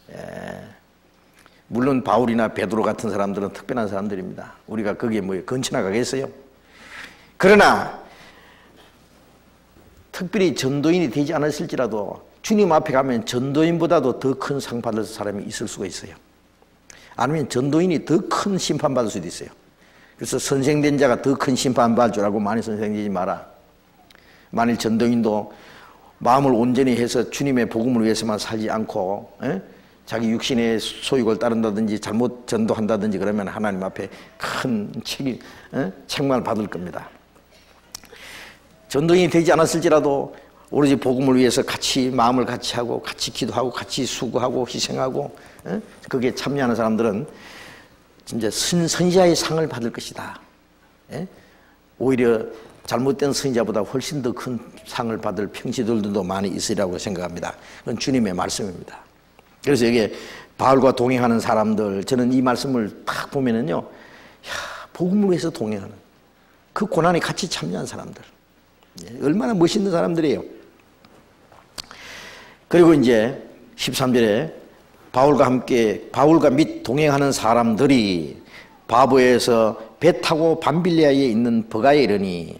S1: 물론 바울이나 베드로 같은 사람들은 특별한 사람들입니다. 우리가 거기에 뭐 건쳐나 가겠어요? 그러나 특별히 전도인이 되지 않았을지라도 주님 앞에 가면 전도인보다도 더 큰 상 받을 사람이 있을 수가 있어요. 아니면 전도인이 더 큰 심판 받을 수도 있어요. 그래서 선생된 자가 더 큰 심판 받을 줄 알고 많이 선생되지 마라. 만일 전도인도 마음을 온전히 해서 주님의 복음을 위해서만 살지 않고 자기 육신의 소욕을 따른다든지 잘못 전도한다든지 그러면 하나님 앞에 큰 책망을 받을 겁니다. 전도인이 되지 않았을지라도 오로지 복음을 위해서 같이 마음을 같이 하고 같이 기도하고 같이 수고하고 희생하고 거기에 참여하는 사람들은 진짜 선지자의 상을 받을 것이다. 오히려 잘못된 선지자보다 훨씬 더 큰 상을 받을 평시들도 많이 있으리라고 생각합니다. 그건 주님의 말씀입니다. 그래서 여기에 바울과 동행하는 사람들, 저는 이 말씀을 딱 보면은요, 복음을 위해서 동행하는 그 고난에 같이 참여한 사람들, 얼마나 멋있는 사람들이에요. 그리고 이제 13절에 바울과 및 동행하는 사람들이 바보에서 배 타고 밤빌리아에 있는 버가에 이르니,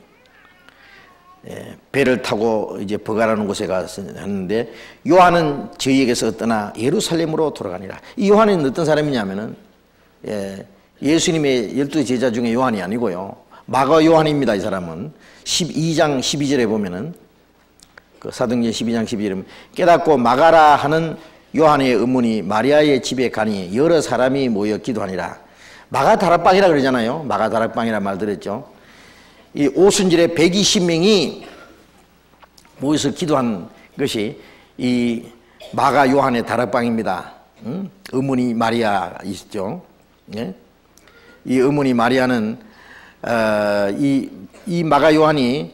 S1: 배를 타고 이제 버가라는 곳에 갔는데, 요한은 저희에게서 떠나 예루살렘으로 돌아가니라. 이 요한은 어떤 사람이냐면은, 예수님의 12 제자 중에 요한이 아니고요, 마가 요한입니다. 이 사람은 12장 12절에 보면은 그 사도행전 12장 12절에 깨닫고 마가라 하는 요한의 의문이 마리아의 집에 가니 여러 사람이 모여 기도하니라. 마가 다락방이라 그러잖아요. 마가 다락방이라 말 들었죠. 이 오순절에 120명이 모여서 기도한 것이 이 마가 요한의 다락방입니다. 의문이 마리아 있죠. 예? 이 의문이 마리아는 이 마가 요한이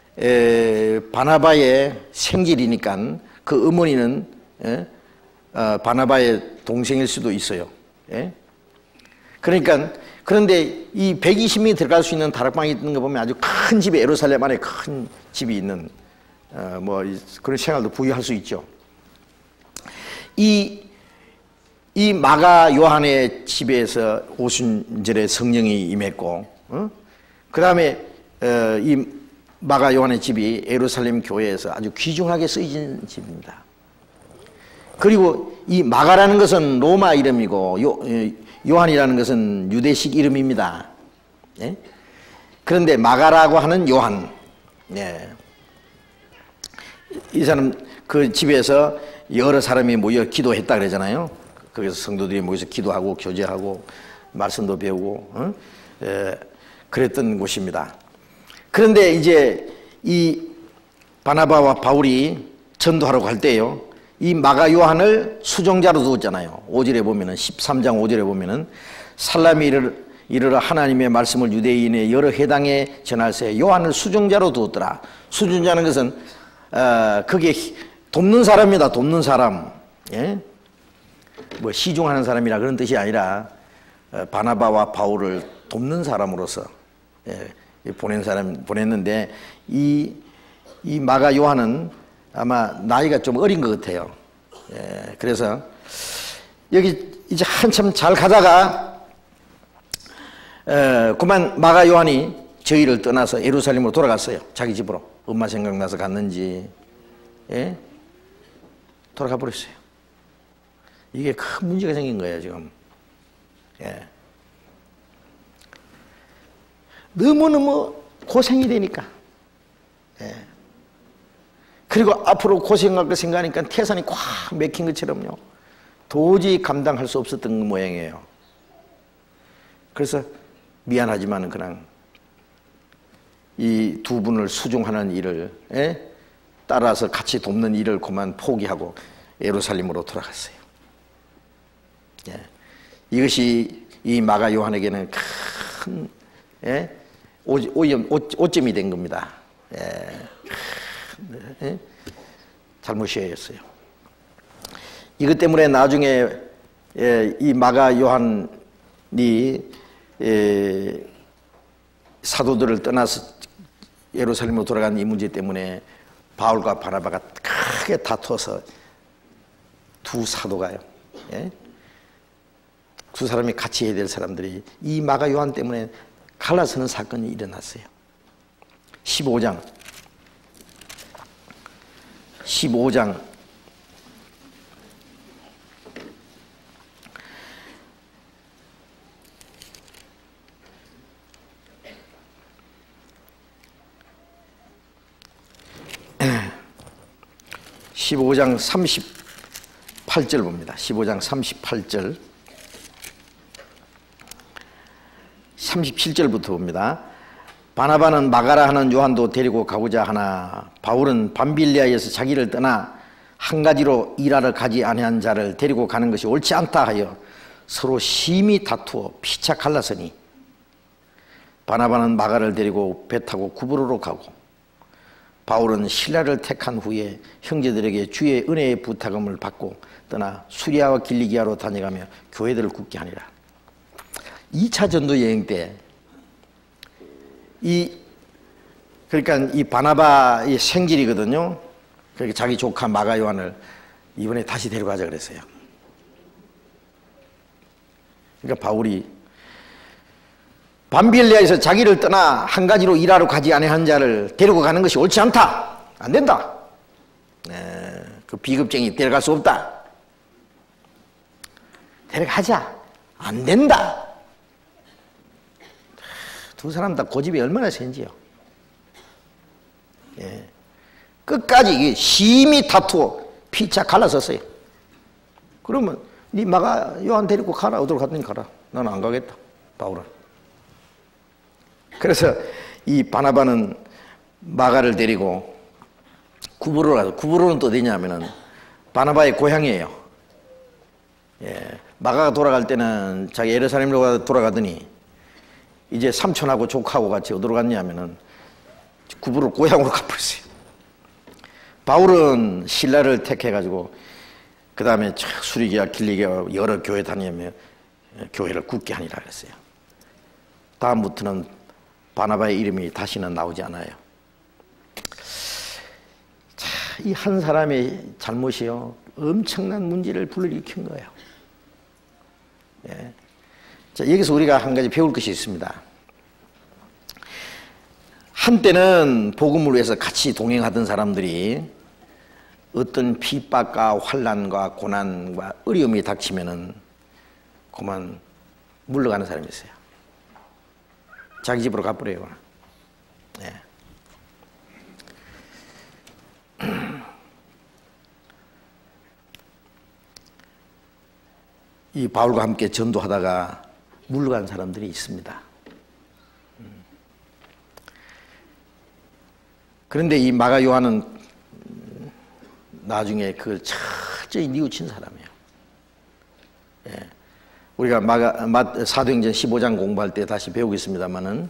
S1: 바나바의 생질이니까 그 의문이는 바나바의 동생일 수도 있어요. 예? 그러니까 그런데 이 120명이 들어갈 수 있는 다락방이 있는 거 보면 아주 큰 집에 예루살렘 안에 큰 집이 있는 뭐 그런 생활도 부유할 수 있죠. 이 마가 요한의 집에서 오순절에 성령이 임했고, 그 다음에 이 마가 요한의 집이 예루살렘 교회에서 아주 귀중하게 쓰여진 집입니다. 그리고 이 마가라는 것은 로마 이름이고 요한이라는 것은 유대식 이름입니다. 예? 그런데 마가라고 하는 요한, 예. 이 사람 그 집에서 여러 사람이 모여 기도했다 그러잖아요. 거기서 성도들이 모여서 기도하고 교제하고 말씀도 배우고 그랬던 곳입니다. 그런데 이제 이 바나바와 바울이 전도하러 갈 때요, 이 마가 요한을 수종자로 두었잖아요. 5절에 보면은 13장 5절에 보면은 살람이 이르러 하나님의 말씀을 유대인의 여러 회당에 전할세 요한을 수종자로 두었더라. 수종자는 것은 그게 돕는 사람입니다. 돕는 사람. 예? 뭐 시중하는 사람이라 그런 뜻이 아니라 바나바와 바울을 돕는 사람으로서 보냈는데 이 마가 요한은 아마 나이가 좀 어린 것 같아요. 그래서 여기 이제 한참 잘 가다가 그만 마가 요한이 저희를 떠나서 예루살렘으로 돌아갔어요. 자기 집으로. 엄마 생각나서 갔는지 돌아가 버렸어요. 이게 큰 문제가 생긴 거예요 지금. 너무너무 고생이 되니까. 그리고 앞으로 고생할 거 생각하니까 태산이 꽉 막힌 것처럼요. 도저히 감당할 수 없었던 모양이에요. 그래서 미안하지만 그냥 이 두 분을 수종하는 일을 따라서 같이 돕는 일을 그만 포기하고 예루살렘으로 돌아갔어요. 이것이 이 마가 요한에게는 큰 오점이 된 겁니다. 잘못이었어요. 이것 때문에 나중에 이 마가 요한이 사도들을 떠나서 예루살렘으로 돌아간 이 문제 때문에 바울과 바나바가 크게 다투어서 두 사도가요. 두 사람이 같이 해야 될 사람들이 이 마가 요한 때문에 갈라서는 사건이 일어났어요. 15장 15장 38절 봅니다. 15장 38절 37절부터 봅니다. 바나바는 마가라 하는 요한도 데리고 가고자 하나 바울은 밤빌리아에서 자기를 떠나 한 가지로 일하러 가지 아니한 자를 데리고 가는 것이 옳지 않다 하여 서로 심히 다투어 피차 갈라서니 바나바는 마가를 데리고 배 타고 구브로로 가고 바울은 실라를 택한 후에 형제들에게 주의 은혜의 부탁음을 받고 떠나 수리아와 길리기아로 다녀가며 교회들을 굳게 하니라. 2차 전도 여행 때 그러니까 이 바나바의 생질이거든요. 그러니까 자기 조카 마가 요한을 이번에 다시 데려가자 그랬어요. 그러니까 바울이 밤빌리아에서 자기를 떠나 한 가지로 일하러 가지 아니한 자를 데리고 가는 것이 옳지 않다. 안 된다. 그 비급쟁이 데려갈 수 없다. 데려가자. 안 된다. 두 사람 다 고집이 얼마나 센지요. 예. 끝까지 심히 다투어 피차 갈라섰어요. 그러면 네 마가 요한 데리고 가라. 어디로 갔더니 가라. 나는 안 가겠다. 바울은. 그래서 이 바나바는 마가를 데리고 구브로로 가서, 구브로는 또 어디냐면은 바나바의 고향이에요. 예. 마가가 돌아갈 때는 자기 예루살렘으로 돌아가더니 이제 삼촌하고 조카하고 같이 어디로 갔냐면은 구브로 고향으로 가버렸어요. 바울은 신라를 택해가지고 그 다음에 수리기와 길리기와 여러 교회 다니며 교회를 굳게 하니라 그랬어요. 다음부터는 바나바의 이름이 다시는 나오지 않아요. 자, 이 한 사람의 잘못이요 엄청난 문제를 불러일으킨 거예요. 예. 자, 여기서 우리가 한 가지 배울 것이 있습니다. 한때는 복음을 위해서 같이 동행하던 사람들이 어떤 핍박과 환난과 고난과 어려움이 닥치면은 그만 물러가는 사람이 있어요. 자기 집으로 가버려요. 네. 이 바울과 함께 전도하다가 물러간 사람들이 있습니다. 그런데 이 마가 요한은 나중에 그걸 철저히 뉘우친 사람이에요. 예. 우리가 사도행전 15장 공부할 때 다시 배우겠습니다만은,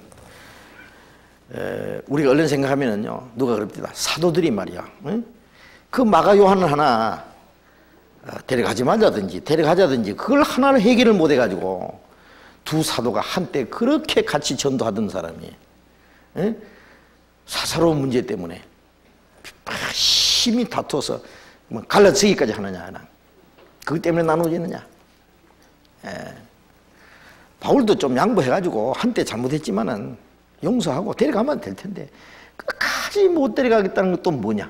S1: 우리가 얼른 생각하면은요, 누가 그럽니다. 사도들이 말이야. 응? 그 마가 요한을 하나 데려가지 말자든지 데려가자든지 그걸 하나를 해결을 못 해가지고 두 사도가 한때 그렇게 같이 전도하던 사람이, 응? 사사로운 문제 때문에 심히 다투어서 갈라서기까지 하느냐, 그것 때문에 나누어지느냐. 예. 바울도 좀 양보해가지고 한때 잘못했지만은 용서하고 데려가면 될 텐데 끝까지 못 데려가겠다는 것도 뭐냐.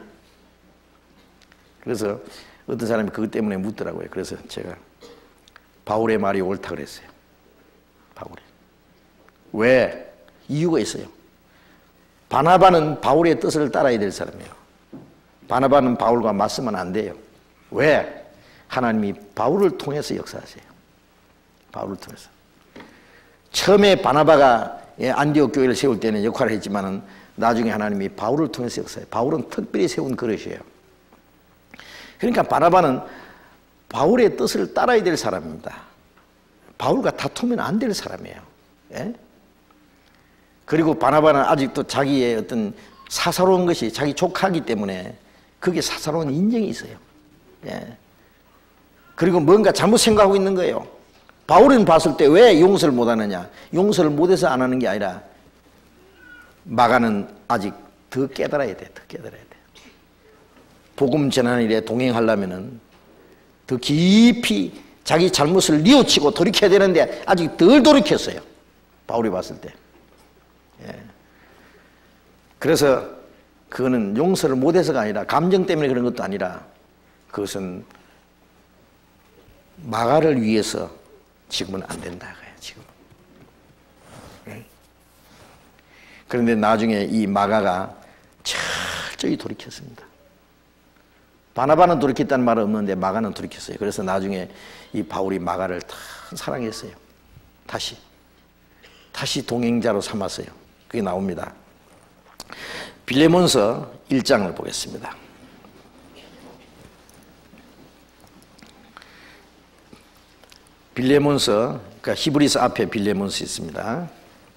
S1: 그래서 어떤 사람이 그것 때문에 묻더라고요. 그래서 제가 바울의 말이 옳다 그랬어요. 바울이. 왜? 이유가 있어요. 바나바는 바울의 뜻을 따라야 될 사람이에요. 바나바는 바울과 맞서면 안 돼요. 왜? 하나님이 바울을 통해서 역사하세요. 바울을 통해서. 처음에 바나바가 안디옥 교회를 세울 때는 역할을 했지만은 나중에 하나님이 바울을 통해서 역사해요. 바울은 특별히 세운 그릇이에요. 그러니까 바나바는 바울의 뜻을 따라야 될 사람입니다. 바울과 다투면 안 될 사람이에요. 예? 그리고 바나바는 아직도 자기의 어떤 사사로운 것이 자기 조카이기 때문에 그게 사사로운 인정이 있어요. 예. 그리고 뭔가 잘못 생각하고 있는 거예요. 바울은 봤을 때 왜 용서를 못하느냐. 용서를 못해서 안 하는 게 아니라 마가는 아직 더 깨달아야 돼. 더 깨달아야 돼. 복음 전하는 일에 동행하려면은 더 깊이 자기 잘못을 뉘우치고 돌이켜야 되는데 아직 덜 돌이켰어요. 바울이 봤을 때. 예. 그래서 그거는 용서를 못해서가 아니라 감정 때문에 그런 것도 아니라 그것은 마가를 위해서 지금은 안 된다. 지금. 예. 그런데 나중에 이 마가가 철저히 돌이켰습니다. 바나바는 돌이켰다는 말은 없는데 마가는 돌이켰어요. 그래서 나중에 이 바울이 마가를 다 사랑했어요. 다시 동행자로 삼았어요. 그게 나옵니다. 빌레몬서 1장을 보겠습니다. 빌레몬서, 그러니까 히브리서 앞에 빌레몬서 있습니다.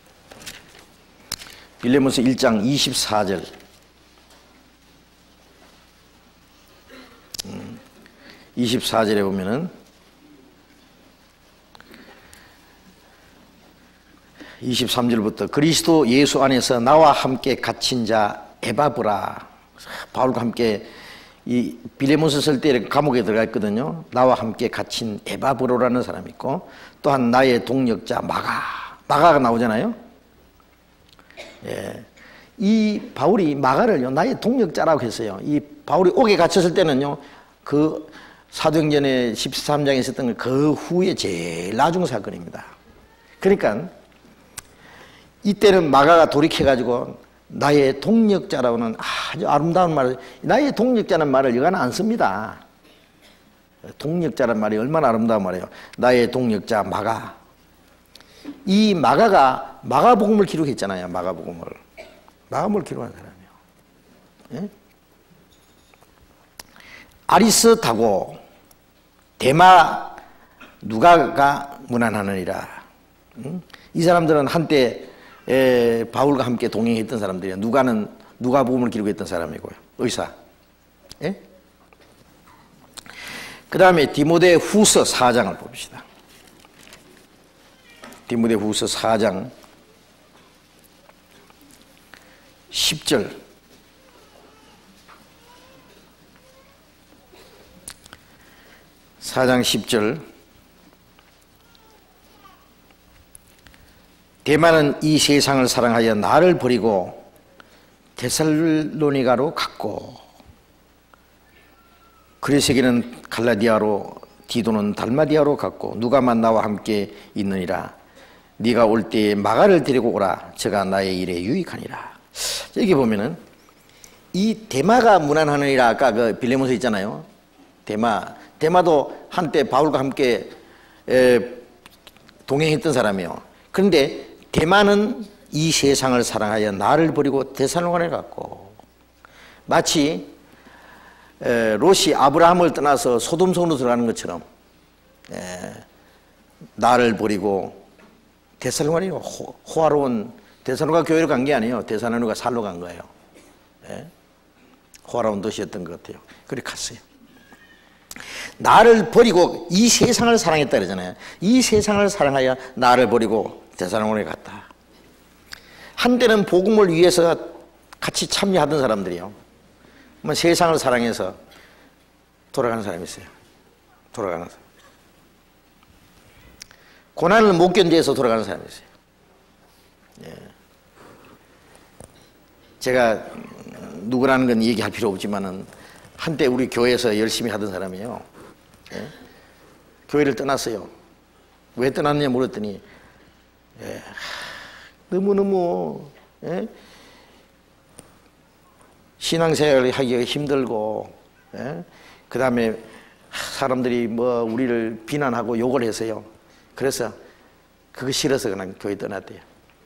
S1: 빌레몬서 1장 24절. 24절에 보면은 23절부터 그리스도 예수 안에서 나와 함께 갇힌 자 에바브라. 바울과 함께 이 빌레몬서 쓸 때 감옥에 들어가 있거든요. 나와 함께 갇힌 에바브로라는 사람이 있고 또한 나의 동력자 마가가 나오잖아요. 예. 이 바울이 마가를요 나의 동력자라고 했어요. 이 바울이 옥에 갇혔을 때는요 그 사도행전의 13장에 있었던 그 후에 제일 나중 사건입니다. 그러니까 이때는 마가가 돌이켜가지고 나의 동력자라고는 아주 아름다운 말을, 나의 동력자는 말을 여가는 안 씁니다. 동력자란 말이 얼마나 아름다운 말이에요. 나의 동력자 마가. 이 마가가 마가복음을 기록했잖아요. 마가복음을 기록한 사람이에요. 예? 아리스타고 데마 누가가 문안하느니라. 이 사람들은 한때 바울과 함께 동행했던 사람들이에요. 누가는 누가복음을 기록했던 사람이고요. 의사. 예? 그 다음에 디모데 후서 4장을 봅시다. 디모데 후서 4장 10절. 데마는 이 세상을 사랑하여 나를 버리고 데살로니가로 갔고, 그레세게는 갈라디아로, 디도는 달마디아로 갔고, 누가만 나와 함께 있느니라. 네가 올 때에 마가를 데리고 오라. 저가 나의 일에 유익하니라. 여기 보면은 이 데마가 문안하느니라. 아까 그 빌레몬서 있잖아요. 데마도 한때 바울과 함께 동행했던 사람이에요. 그런데 데마는 이 세상을 사랑하여 나를 버리고 데살로니가에 갔고, 마치 롯이 아브라함을 떠나서 소돔성으로 들어가는 것처럼 나를 버리고 데살로니가에, 호화로운 데살로니가 교회로 간 게 아니에요. 데살로니가 살로 간 거예요. 호화로운 도시였던 것 같아요. 그렇게 갔어요. 나를 버리고 이 세상을 사랑했다 그러잖아요. 이 세상을 사랑하여 나를 버리고 데살로니가에 갔다. 한때는 복음을 위해서 같이 참여하던 사람들이요. 뭐 세상을 사랑해서 돌아가는 사람이 있어요. 돌아가는 사람. 고난을 못 견뎌서 돌아가는 사람이 있어요. 예. 제가 누구라는 건 얘기할 필요 없지만은 한때 우리 교회에서 열심히 하던 사람이에요. 예. 교회를 떠났어요. 왜 떠났느냐 물었더니 너무너무 신앙생활을 하기가 힘들고, 그 다음에 사람들이 뭐 우리를 비난하고 욕을 했어요. 그래서 그거 싫어서 그냥 교회 떠났대요.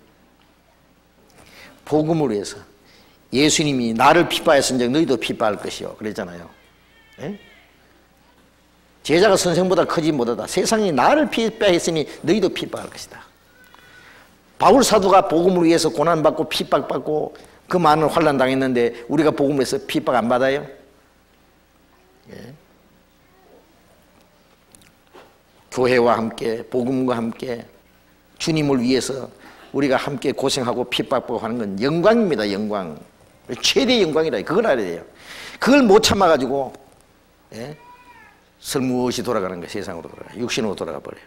S1: 복음을 위해서. 예수님이 나를 핍박했은즉 너희도 핍박할 것이요 그랬잖아요. 제자가 선생보다 크지 못하다. 세상이 나를 핍박했으니 너희도 핍박할 것이다. 바울 사도가 복음을 위해서 고난받고 핍박받고 그 많은 환난 당했는데 우리가 복음에서 핍박 안 받아요? 예. 교회와 함께 복음과 함께 주님을 위해서 우리가 함께 고생하고 핍박받고 하는 건 영광입니다. 영광. 최대 영광이다. 그걸 알아야 돼요. 그걸 못 참아가지고 설무없이 돌아가는 거예요. 세상으로 돌아가. 육신으로 돌아가 버려요.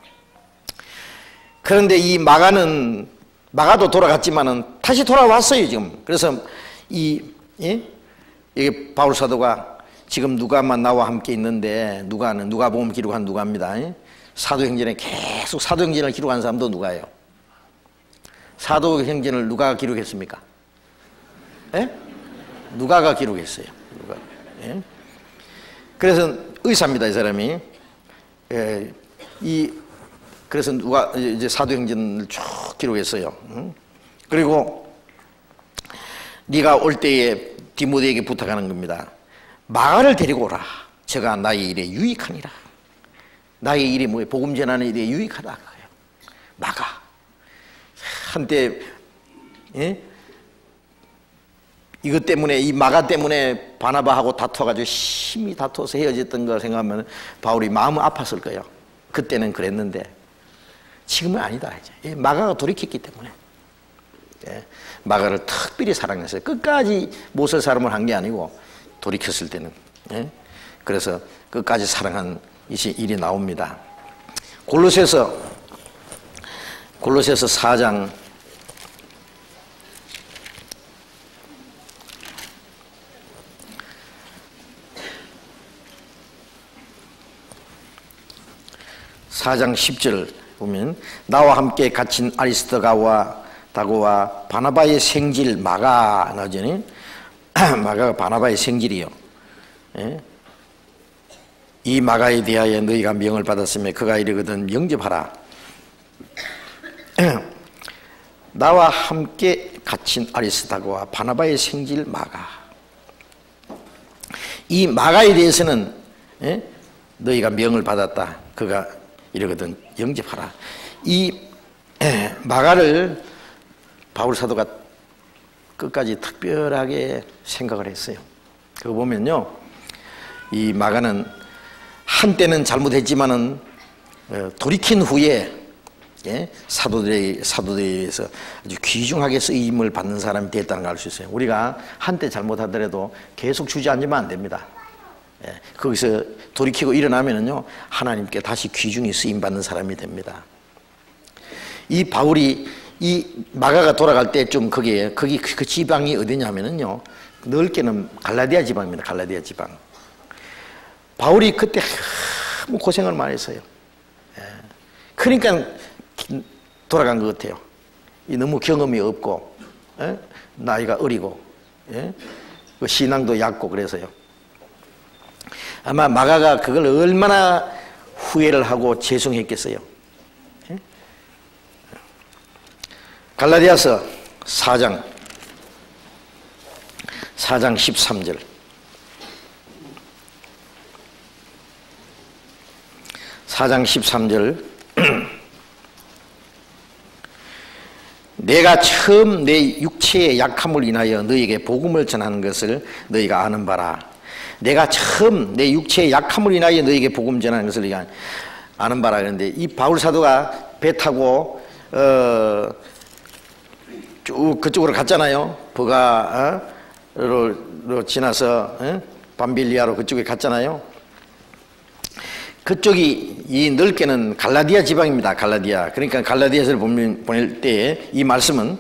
S1: 그런데 이 마가도 돌아갔지만은 다시 돌아왔어요, 지금. 그래서 이게 바울 사도가 지금 누가만 나와 함께 있는데, 누가복음 기록한 누가입니다. 사도행전에 계속 사도행전을 기록한 사람도 누가예요. 사도행전을 누가 기록했습니까? 누가가 기록했어요. 누가. 그래서 의사입니다, 이 사람이. 그래서 누가 이제 사도행전을 쭉 기록했어요. 그리고 네가 올 때에 디모데에게 부탁하는 겁니다. 마가를 데리고 오라. 저가 나의 일에 유익하니라. 나의 일이 뭐예요? 복음 전하는 일에 유익하다. 마가. 한때 이것 때문에, 이 마가 때문에 바나바하고 다퉈가지고 심히 다퉈서 헤어졌던 걸 생각하면 바울이 마음은 아팠을 거예요. 그때는 그랬는데 지금은 아니다. 이제 마가가 돌이켰기 때문에 마가를 특별히 사랑했어요. 끝까지 못을 사람을 한 게 아니고 돌이켰을 때는. 그래서 끝까지 사랑한 일이 나옵니다. 골로새서 4장 10절 보면 나와 함께 갇힌 아리스토가와 다고와 바나바의 생질 마가 나오죠. 마가가 바나바의 생질이요. 예? 이 마가에 대하여 너희가 명을 받았으며 그가 이르거든 영접하라. 나와 함께 갇힌 아리스다고와 바나바의 생질 마가. 이 마가에 대해서는 너희가 명을 받았다. 그가 이러거든 영접하라. 이 마가를 바울 사도가 끝까지 특별하게 생각을 했어요. 그거 보면요, 이 마가는 한때는 잘못했지만은 돌이킨 후에 사도들에 의해서 아주 귀중하게 쓰임을 받는 사람이 됐다는 걸 알 수 있어요. 우리가 한때 잘못하더라도 계속 주저앉으면 안 됩니다. 거기서 돌이키고 일어나면은요, 하나님께 다시 귀중히 쓰임 받는 사람이 됩니다. 이 바울이 이 마가가 돌아갈 때쯤 거기 그 지방이 어디냐면은요, 넓게는 갈라디아 지방입니다. 갈라디아 지방. 바울이 그때 너무 고생을 많이 했어요. 그러니까 돌아간 것 같아요. 너무 경험이 없고, 나이가 어리고, 신앙도 얕고 그래서요. 아마 마가가 그걸 얼마나 후회를 하고 죄송했겠어요. 갈라디아서 4장 13절. 내가 처음 내 육체의 약함을 인하여 너희에게 복음을 전하는 것을 너희가 아는 바라. 내가 처음 내 육체의 약함을 인하여 너희에게 복음 전하는 것을 너희가 아는 바라. 그런데 이 바울 사도가 배 타고 쭉 그쪽으로 갔잖아요. 버가로 지나서 밤빌리아로 그쪽에 갔잖아요. 그쪽이 이 넓게는 갈라디아 지방입니다. 갈라디아. 그러니까 갈라디아서를 보낼 때 이 말씀은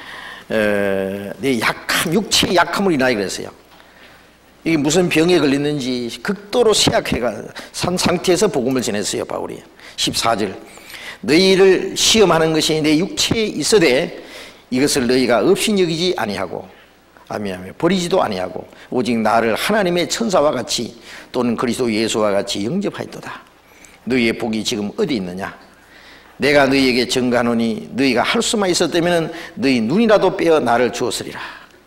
S1: 내 육체의 약함을 인하여 그랬어요. 이게 무슨 병에 걸렸는지 극도로 쇠약해가 산 상태에서 복음을 전했어요. 바울이 14절. 너희를 시험하는 것이 내 육체에 있어되 이것을 너희가 없이 여기지 아니하고 아미하며 버리지도 아니하고 오직 나를 하나님의 천사와 같이 또는 그리스도 예수와 같이 영접하였도다. 너희의 복이 지금 어디 있느냐? 내가 너희에게 증거하노니 너희가 할 수만 있었다면 너희 눈이라도 빼어 나를 주었으리라.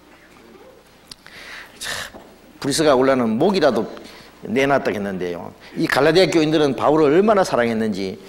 S1: 브리스가 올라는 목이라도 내놨다 했는데요, 이 갈라디아 교인들은 바울을 얼마나 사랑했는지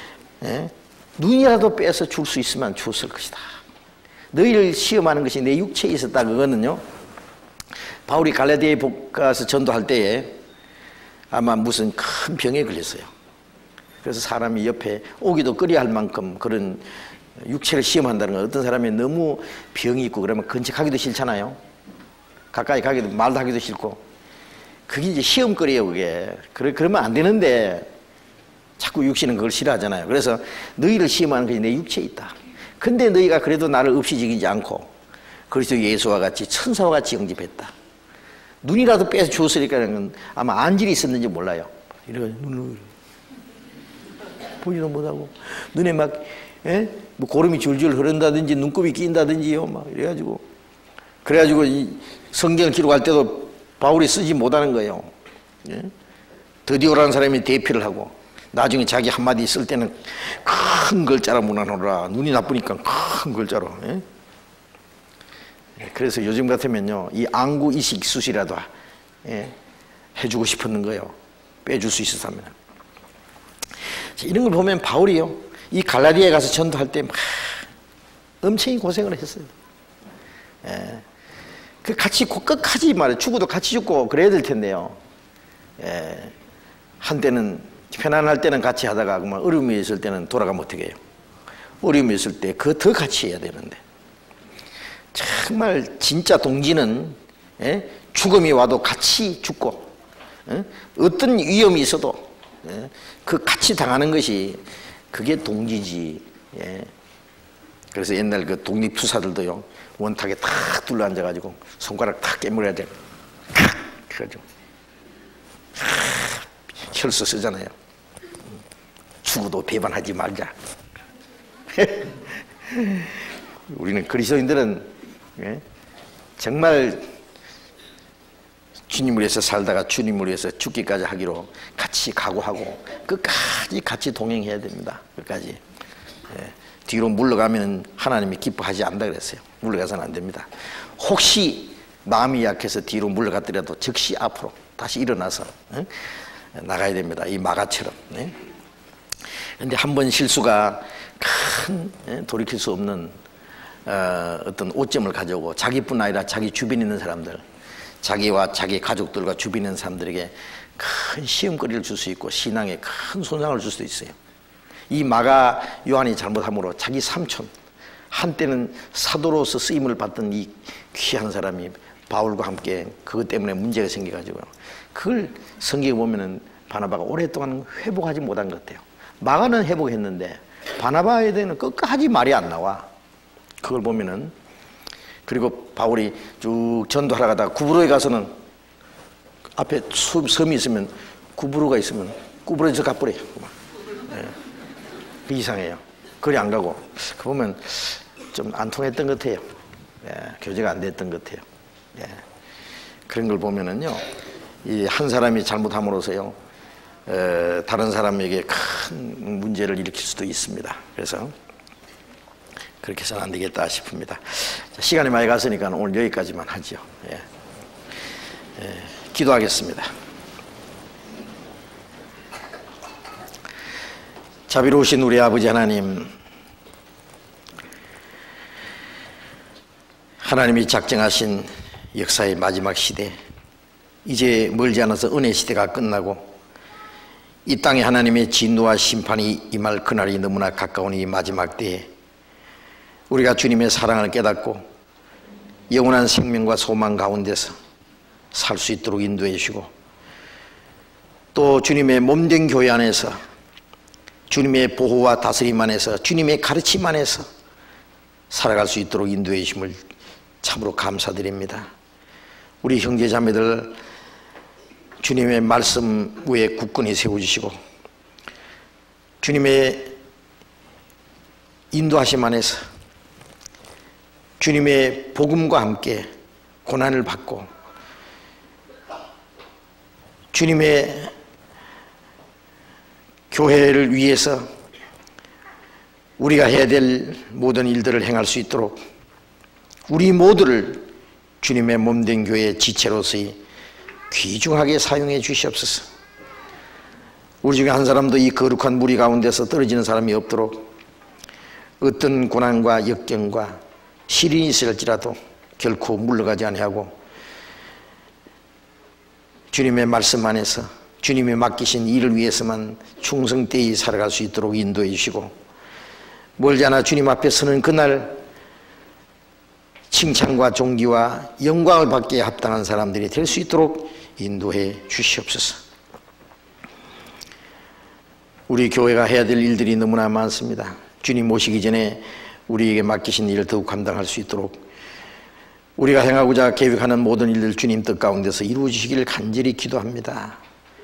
S1: 눈이라도 빼서 줄 수 있으면 주었을 것이다. 너희를 시험하는 것이 내 육체에 있었다. 그거는요, 바울이 갈라디아에 가서 전도할 때에 아마 무슨 큰 병에 걸렸어요. 그래서 사람이 옆에 오기도 꺼려할 만큼 그런 육체를 시험한다는 건, 어떤 사람이 너무 병이 있고 그러면 근처가기도 싫잖아요. 가까이 가기도, 말도 하기도 싫고. 그게 이제 시험거리예요, 그게. 그러면 안 되는데 자꾸 육신은 그걸 싫어하잖아요. 그래서 너희를 시험하는 것이 내 육체에 있다. 근데 너희가 그래도 나를 없이 지키지 않고 그리스도 예수와 같이 천사와 같이 영접했다. 눈이라도 빼서 주었으니까는 아마 안질이 있었는지 몰라요. 이래가지고 눈을 보지도 못하고 눈에 막 뭐 고름이 줄줄 흐른다든지 눈곱이 낀다든지요, 막 이래가지고, 그래가지고 이 성경을 기록할 때도 바울이 쓰지 못하는 거예요. 드디오라는 사람이 대피를 하고 나중에 자기 한마디 쓸 때는 큰 글자로 문안하노라. 눈이 나쁘니까 큰 글자로. 그래서 요즘 같으면요, 이 안구 이식 수술이라도 해주고 싶었는 거예요. 빼줄 수 있었다면. 이런 걸 보면 바울이요, 이 갈라디아에 가서 전도할 때 막 엄청 고생을 했어요. 그 같이 끝까지 말이에요. 죽어도 같이 죽고 그래야 될 텐데요. 한때는 편안할 때는 같이 하다가 그만 어려움이 있을 때는 돌아가면 어떻게 해요? 어려움이 있을 때 그 더 같이 해야 되는데, 정말 진짜 동지는 죽음이 와도 같이 죽고 어떤 위험이 있어도 그 같이 당하는 것이 그게 동지지. 그래서 옛날 그 독립투사들도요, 원탁에 탁 둘러앉아가지고 손가락 탁 깨물어야 돼. 그래가지고 혈서 쓰잖아요. 죽어도 배반하지 말자. 우리는 그리스도인들은 정말 주님을 위해서 살다가 주님을 위해서 죽기까지 하기로 같이 각오하고 끝까지 같이 동행해야 됩니다. 끝까지. 뒤로 물러가면 하나님이 기뻐하지 않는다 그랬어요. 물러가서는 안 됩니다. 혹시 마음이 약해서 뒤로 물러갔더라도 즉시 앞으로 다시 일어나서 나가야 됩니다. 이 마가처럼. 그런데 한 번 실수가 큰 돌이킬 수 없는 어떤 오점을 가져오고 자기뿐 아니라 자기 주변에 있는 사람들, 자기와 자기 가족들과 주변에 있는 사람들에게 큰 시험거리를 줄 수 있고 신앙에 큰 손상을 줄 수도 있어요. 이 마가 요한이 잘못함으로 자기 삼촌, 한때는 사도로서 쓰임을 받던 이 귀한 사람이 바울과 함께 그것 때문에 문제가 생겨가지고 그걸 성경에 보면은 바나바가 오랫동안 회복하지 못한 것 같아요. 마가는 회복했는데 바나바에 대해서는 끝까지 말이 안 나와. 그걸 보면은. 그리고 바울이 쭉 전도하러 가다가 구브로에 가서는 앞에 섬이 있으면 구브로가 있으면 구브로에서 가버려요. 이상해요. 그리 안 가고. 그 보면 좀 안 통했던 것 같아요. 교제가 안 됐던 것 같아요. 그런 걸 보면은요, 이 한 사람이 잘못함으로써요, 다른 사람에게 큰 문제를 일으킬 수도 있습니다. 그래서 그렇게 해서는 안 되겠다 싶습니다. 자, 시간이 많이 갔으니까 오늘 여기까지만 하죠. 기도하겠습니다. 자비로우신 우리 아버지 하나님, 하나님이 작정하신 역사의 마지막 시대, 이제 멀지 않아서 은혜 시대가 끝나고 이 땅에 하나님의 진노와 심판이 임할 그날이 너무나 가까운 이 마지막 때에 우리가 주님의 사랑을 깨닫고 영원한 생명과 소망 가운데서 살 수 있도록 인도해 주시고, 또 주님의 몸된 교회 안에서 주님의 보호와 다스림 안에서 주님의 가르침 안에서 살아갈 수 있도록 인도해 주심을 참으로 감사드립니다. 우리 형제 자매들 주님의 말씀 위에 굳건히 세워주시고 주님의 인도하심 안에서 주님의 복음과 함께 고난을 받고 주님의 교회를 위해서 우리가 해야 될 모든 일들을 행할 수 있도록 우리 모두를 주님의 몸된 교회의 지체로서의 귀중하게 사용해 주시옵소서. 우리 중에 한 사람도 이 거룩한 무리 가운데서 떨어지는 사람이 없도록 어떤 고난과 역경과 시련이 있을지라도 결코 물러가지 아니하고 주님의 말씀 안에서 주님이 맡기신 일을 위해서만 충성되이 살아갈 수 있도록 인도해 주시고, 멀지 않아 주님 앞에 서는 그날 칭찬과 존귀와 영광을 받기에 합당한 사람들이 될 수 있도록 인도해 주시옵소서. 우리 교회가 해야 될 일들이 너무나 많습니다. 주님 모시기 전에 우리에게 맡기신 일을 더욱 감당할 수 있도록 우리가 행하고자 계획하는 모든 일들 주님 뜻 가운데서 이루어지시기를 간절히 기도합니다.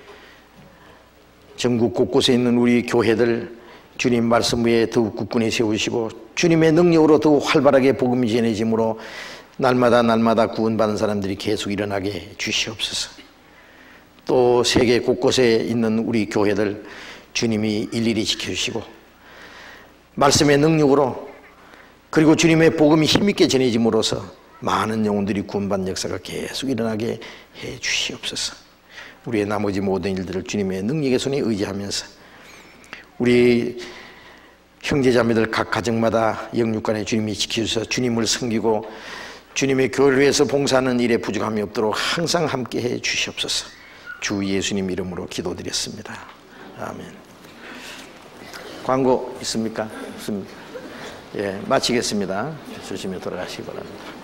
S1: 전국 곳곳에 있는 우리 교회들 주님 말씀 위에 더욱 굳건히 세우시고 주님의 능력으로 더욱 활발하게 복음이 전해짐으로 날마다 구원받는 사람들이 계속 일어나게 해 주시옵소서. 또 세계 곳곳에 있는 우리 교회들 주님이 일일이 지켜주시고 말씀의 능력으로 그리고 주님의 복음이 힘있게 전해짐으로써 많은 영혼들이 구원받는 역사가 계속 일어나게 해 주시옵소서. 우리의 나머지 모든 일들을 주님의 능력의 손에 의지하면서 우리 형제자매들 각 가정마다 영육간에 주님이 지켜주셔서 주님을 섬기고 주님의 교회를 위해서 봉사하는 일에 부족함이 없도록 항상 함께 해 주시옵소서. 주 예수님 이름으로 기도드렸습니다. 아멘. 광고 있습니까? 없습니다. 마치겠습니다. 조심히 돌아가시기 바랍니다.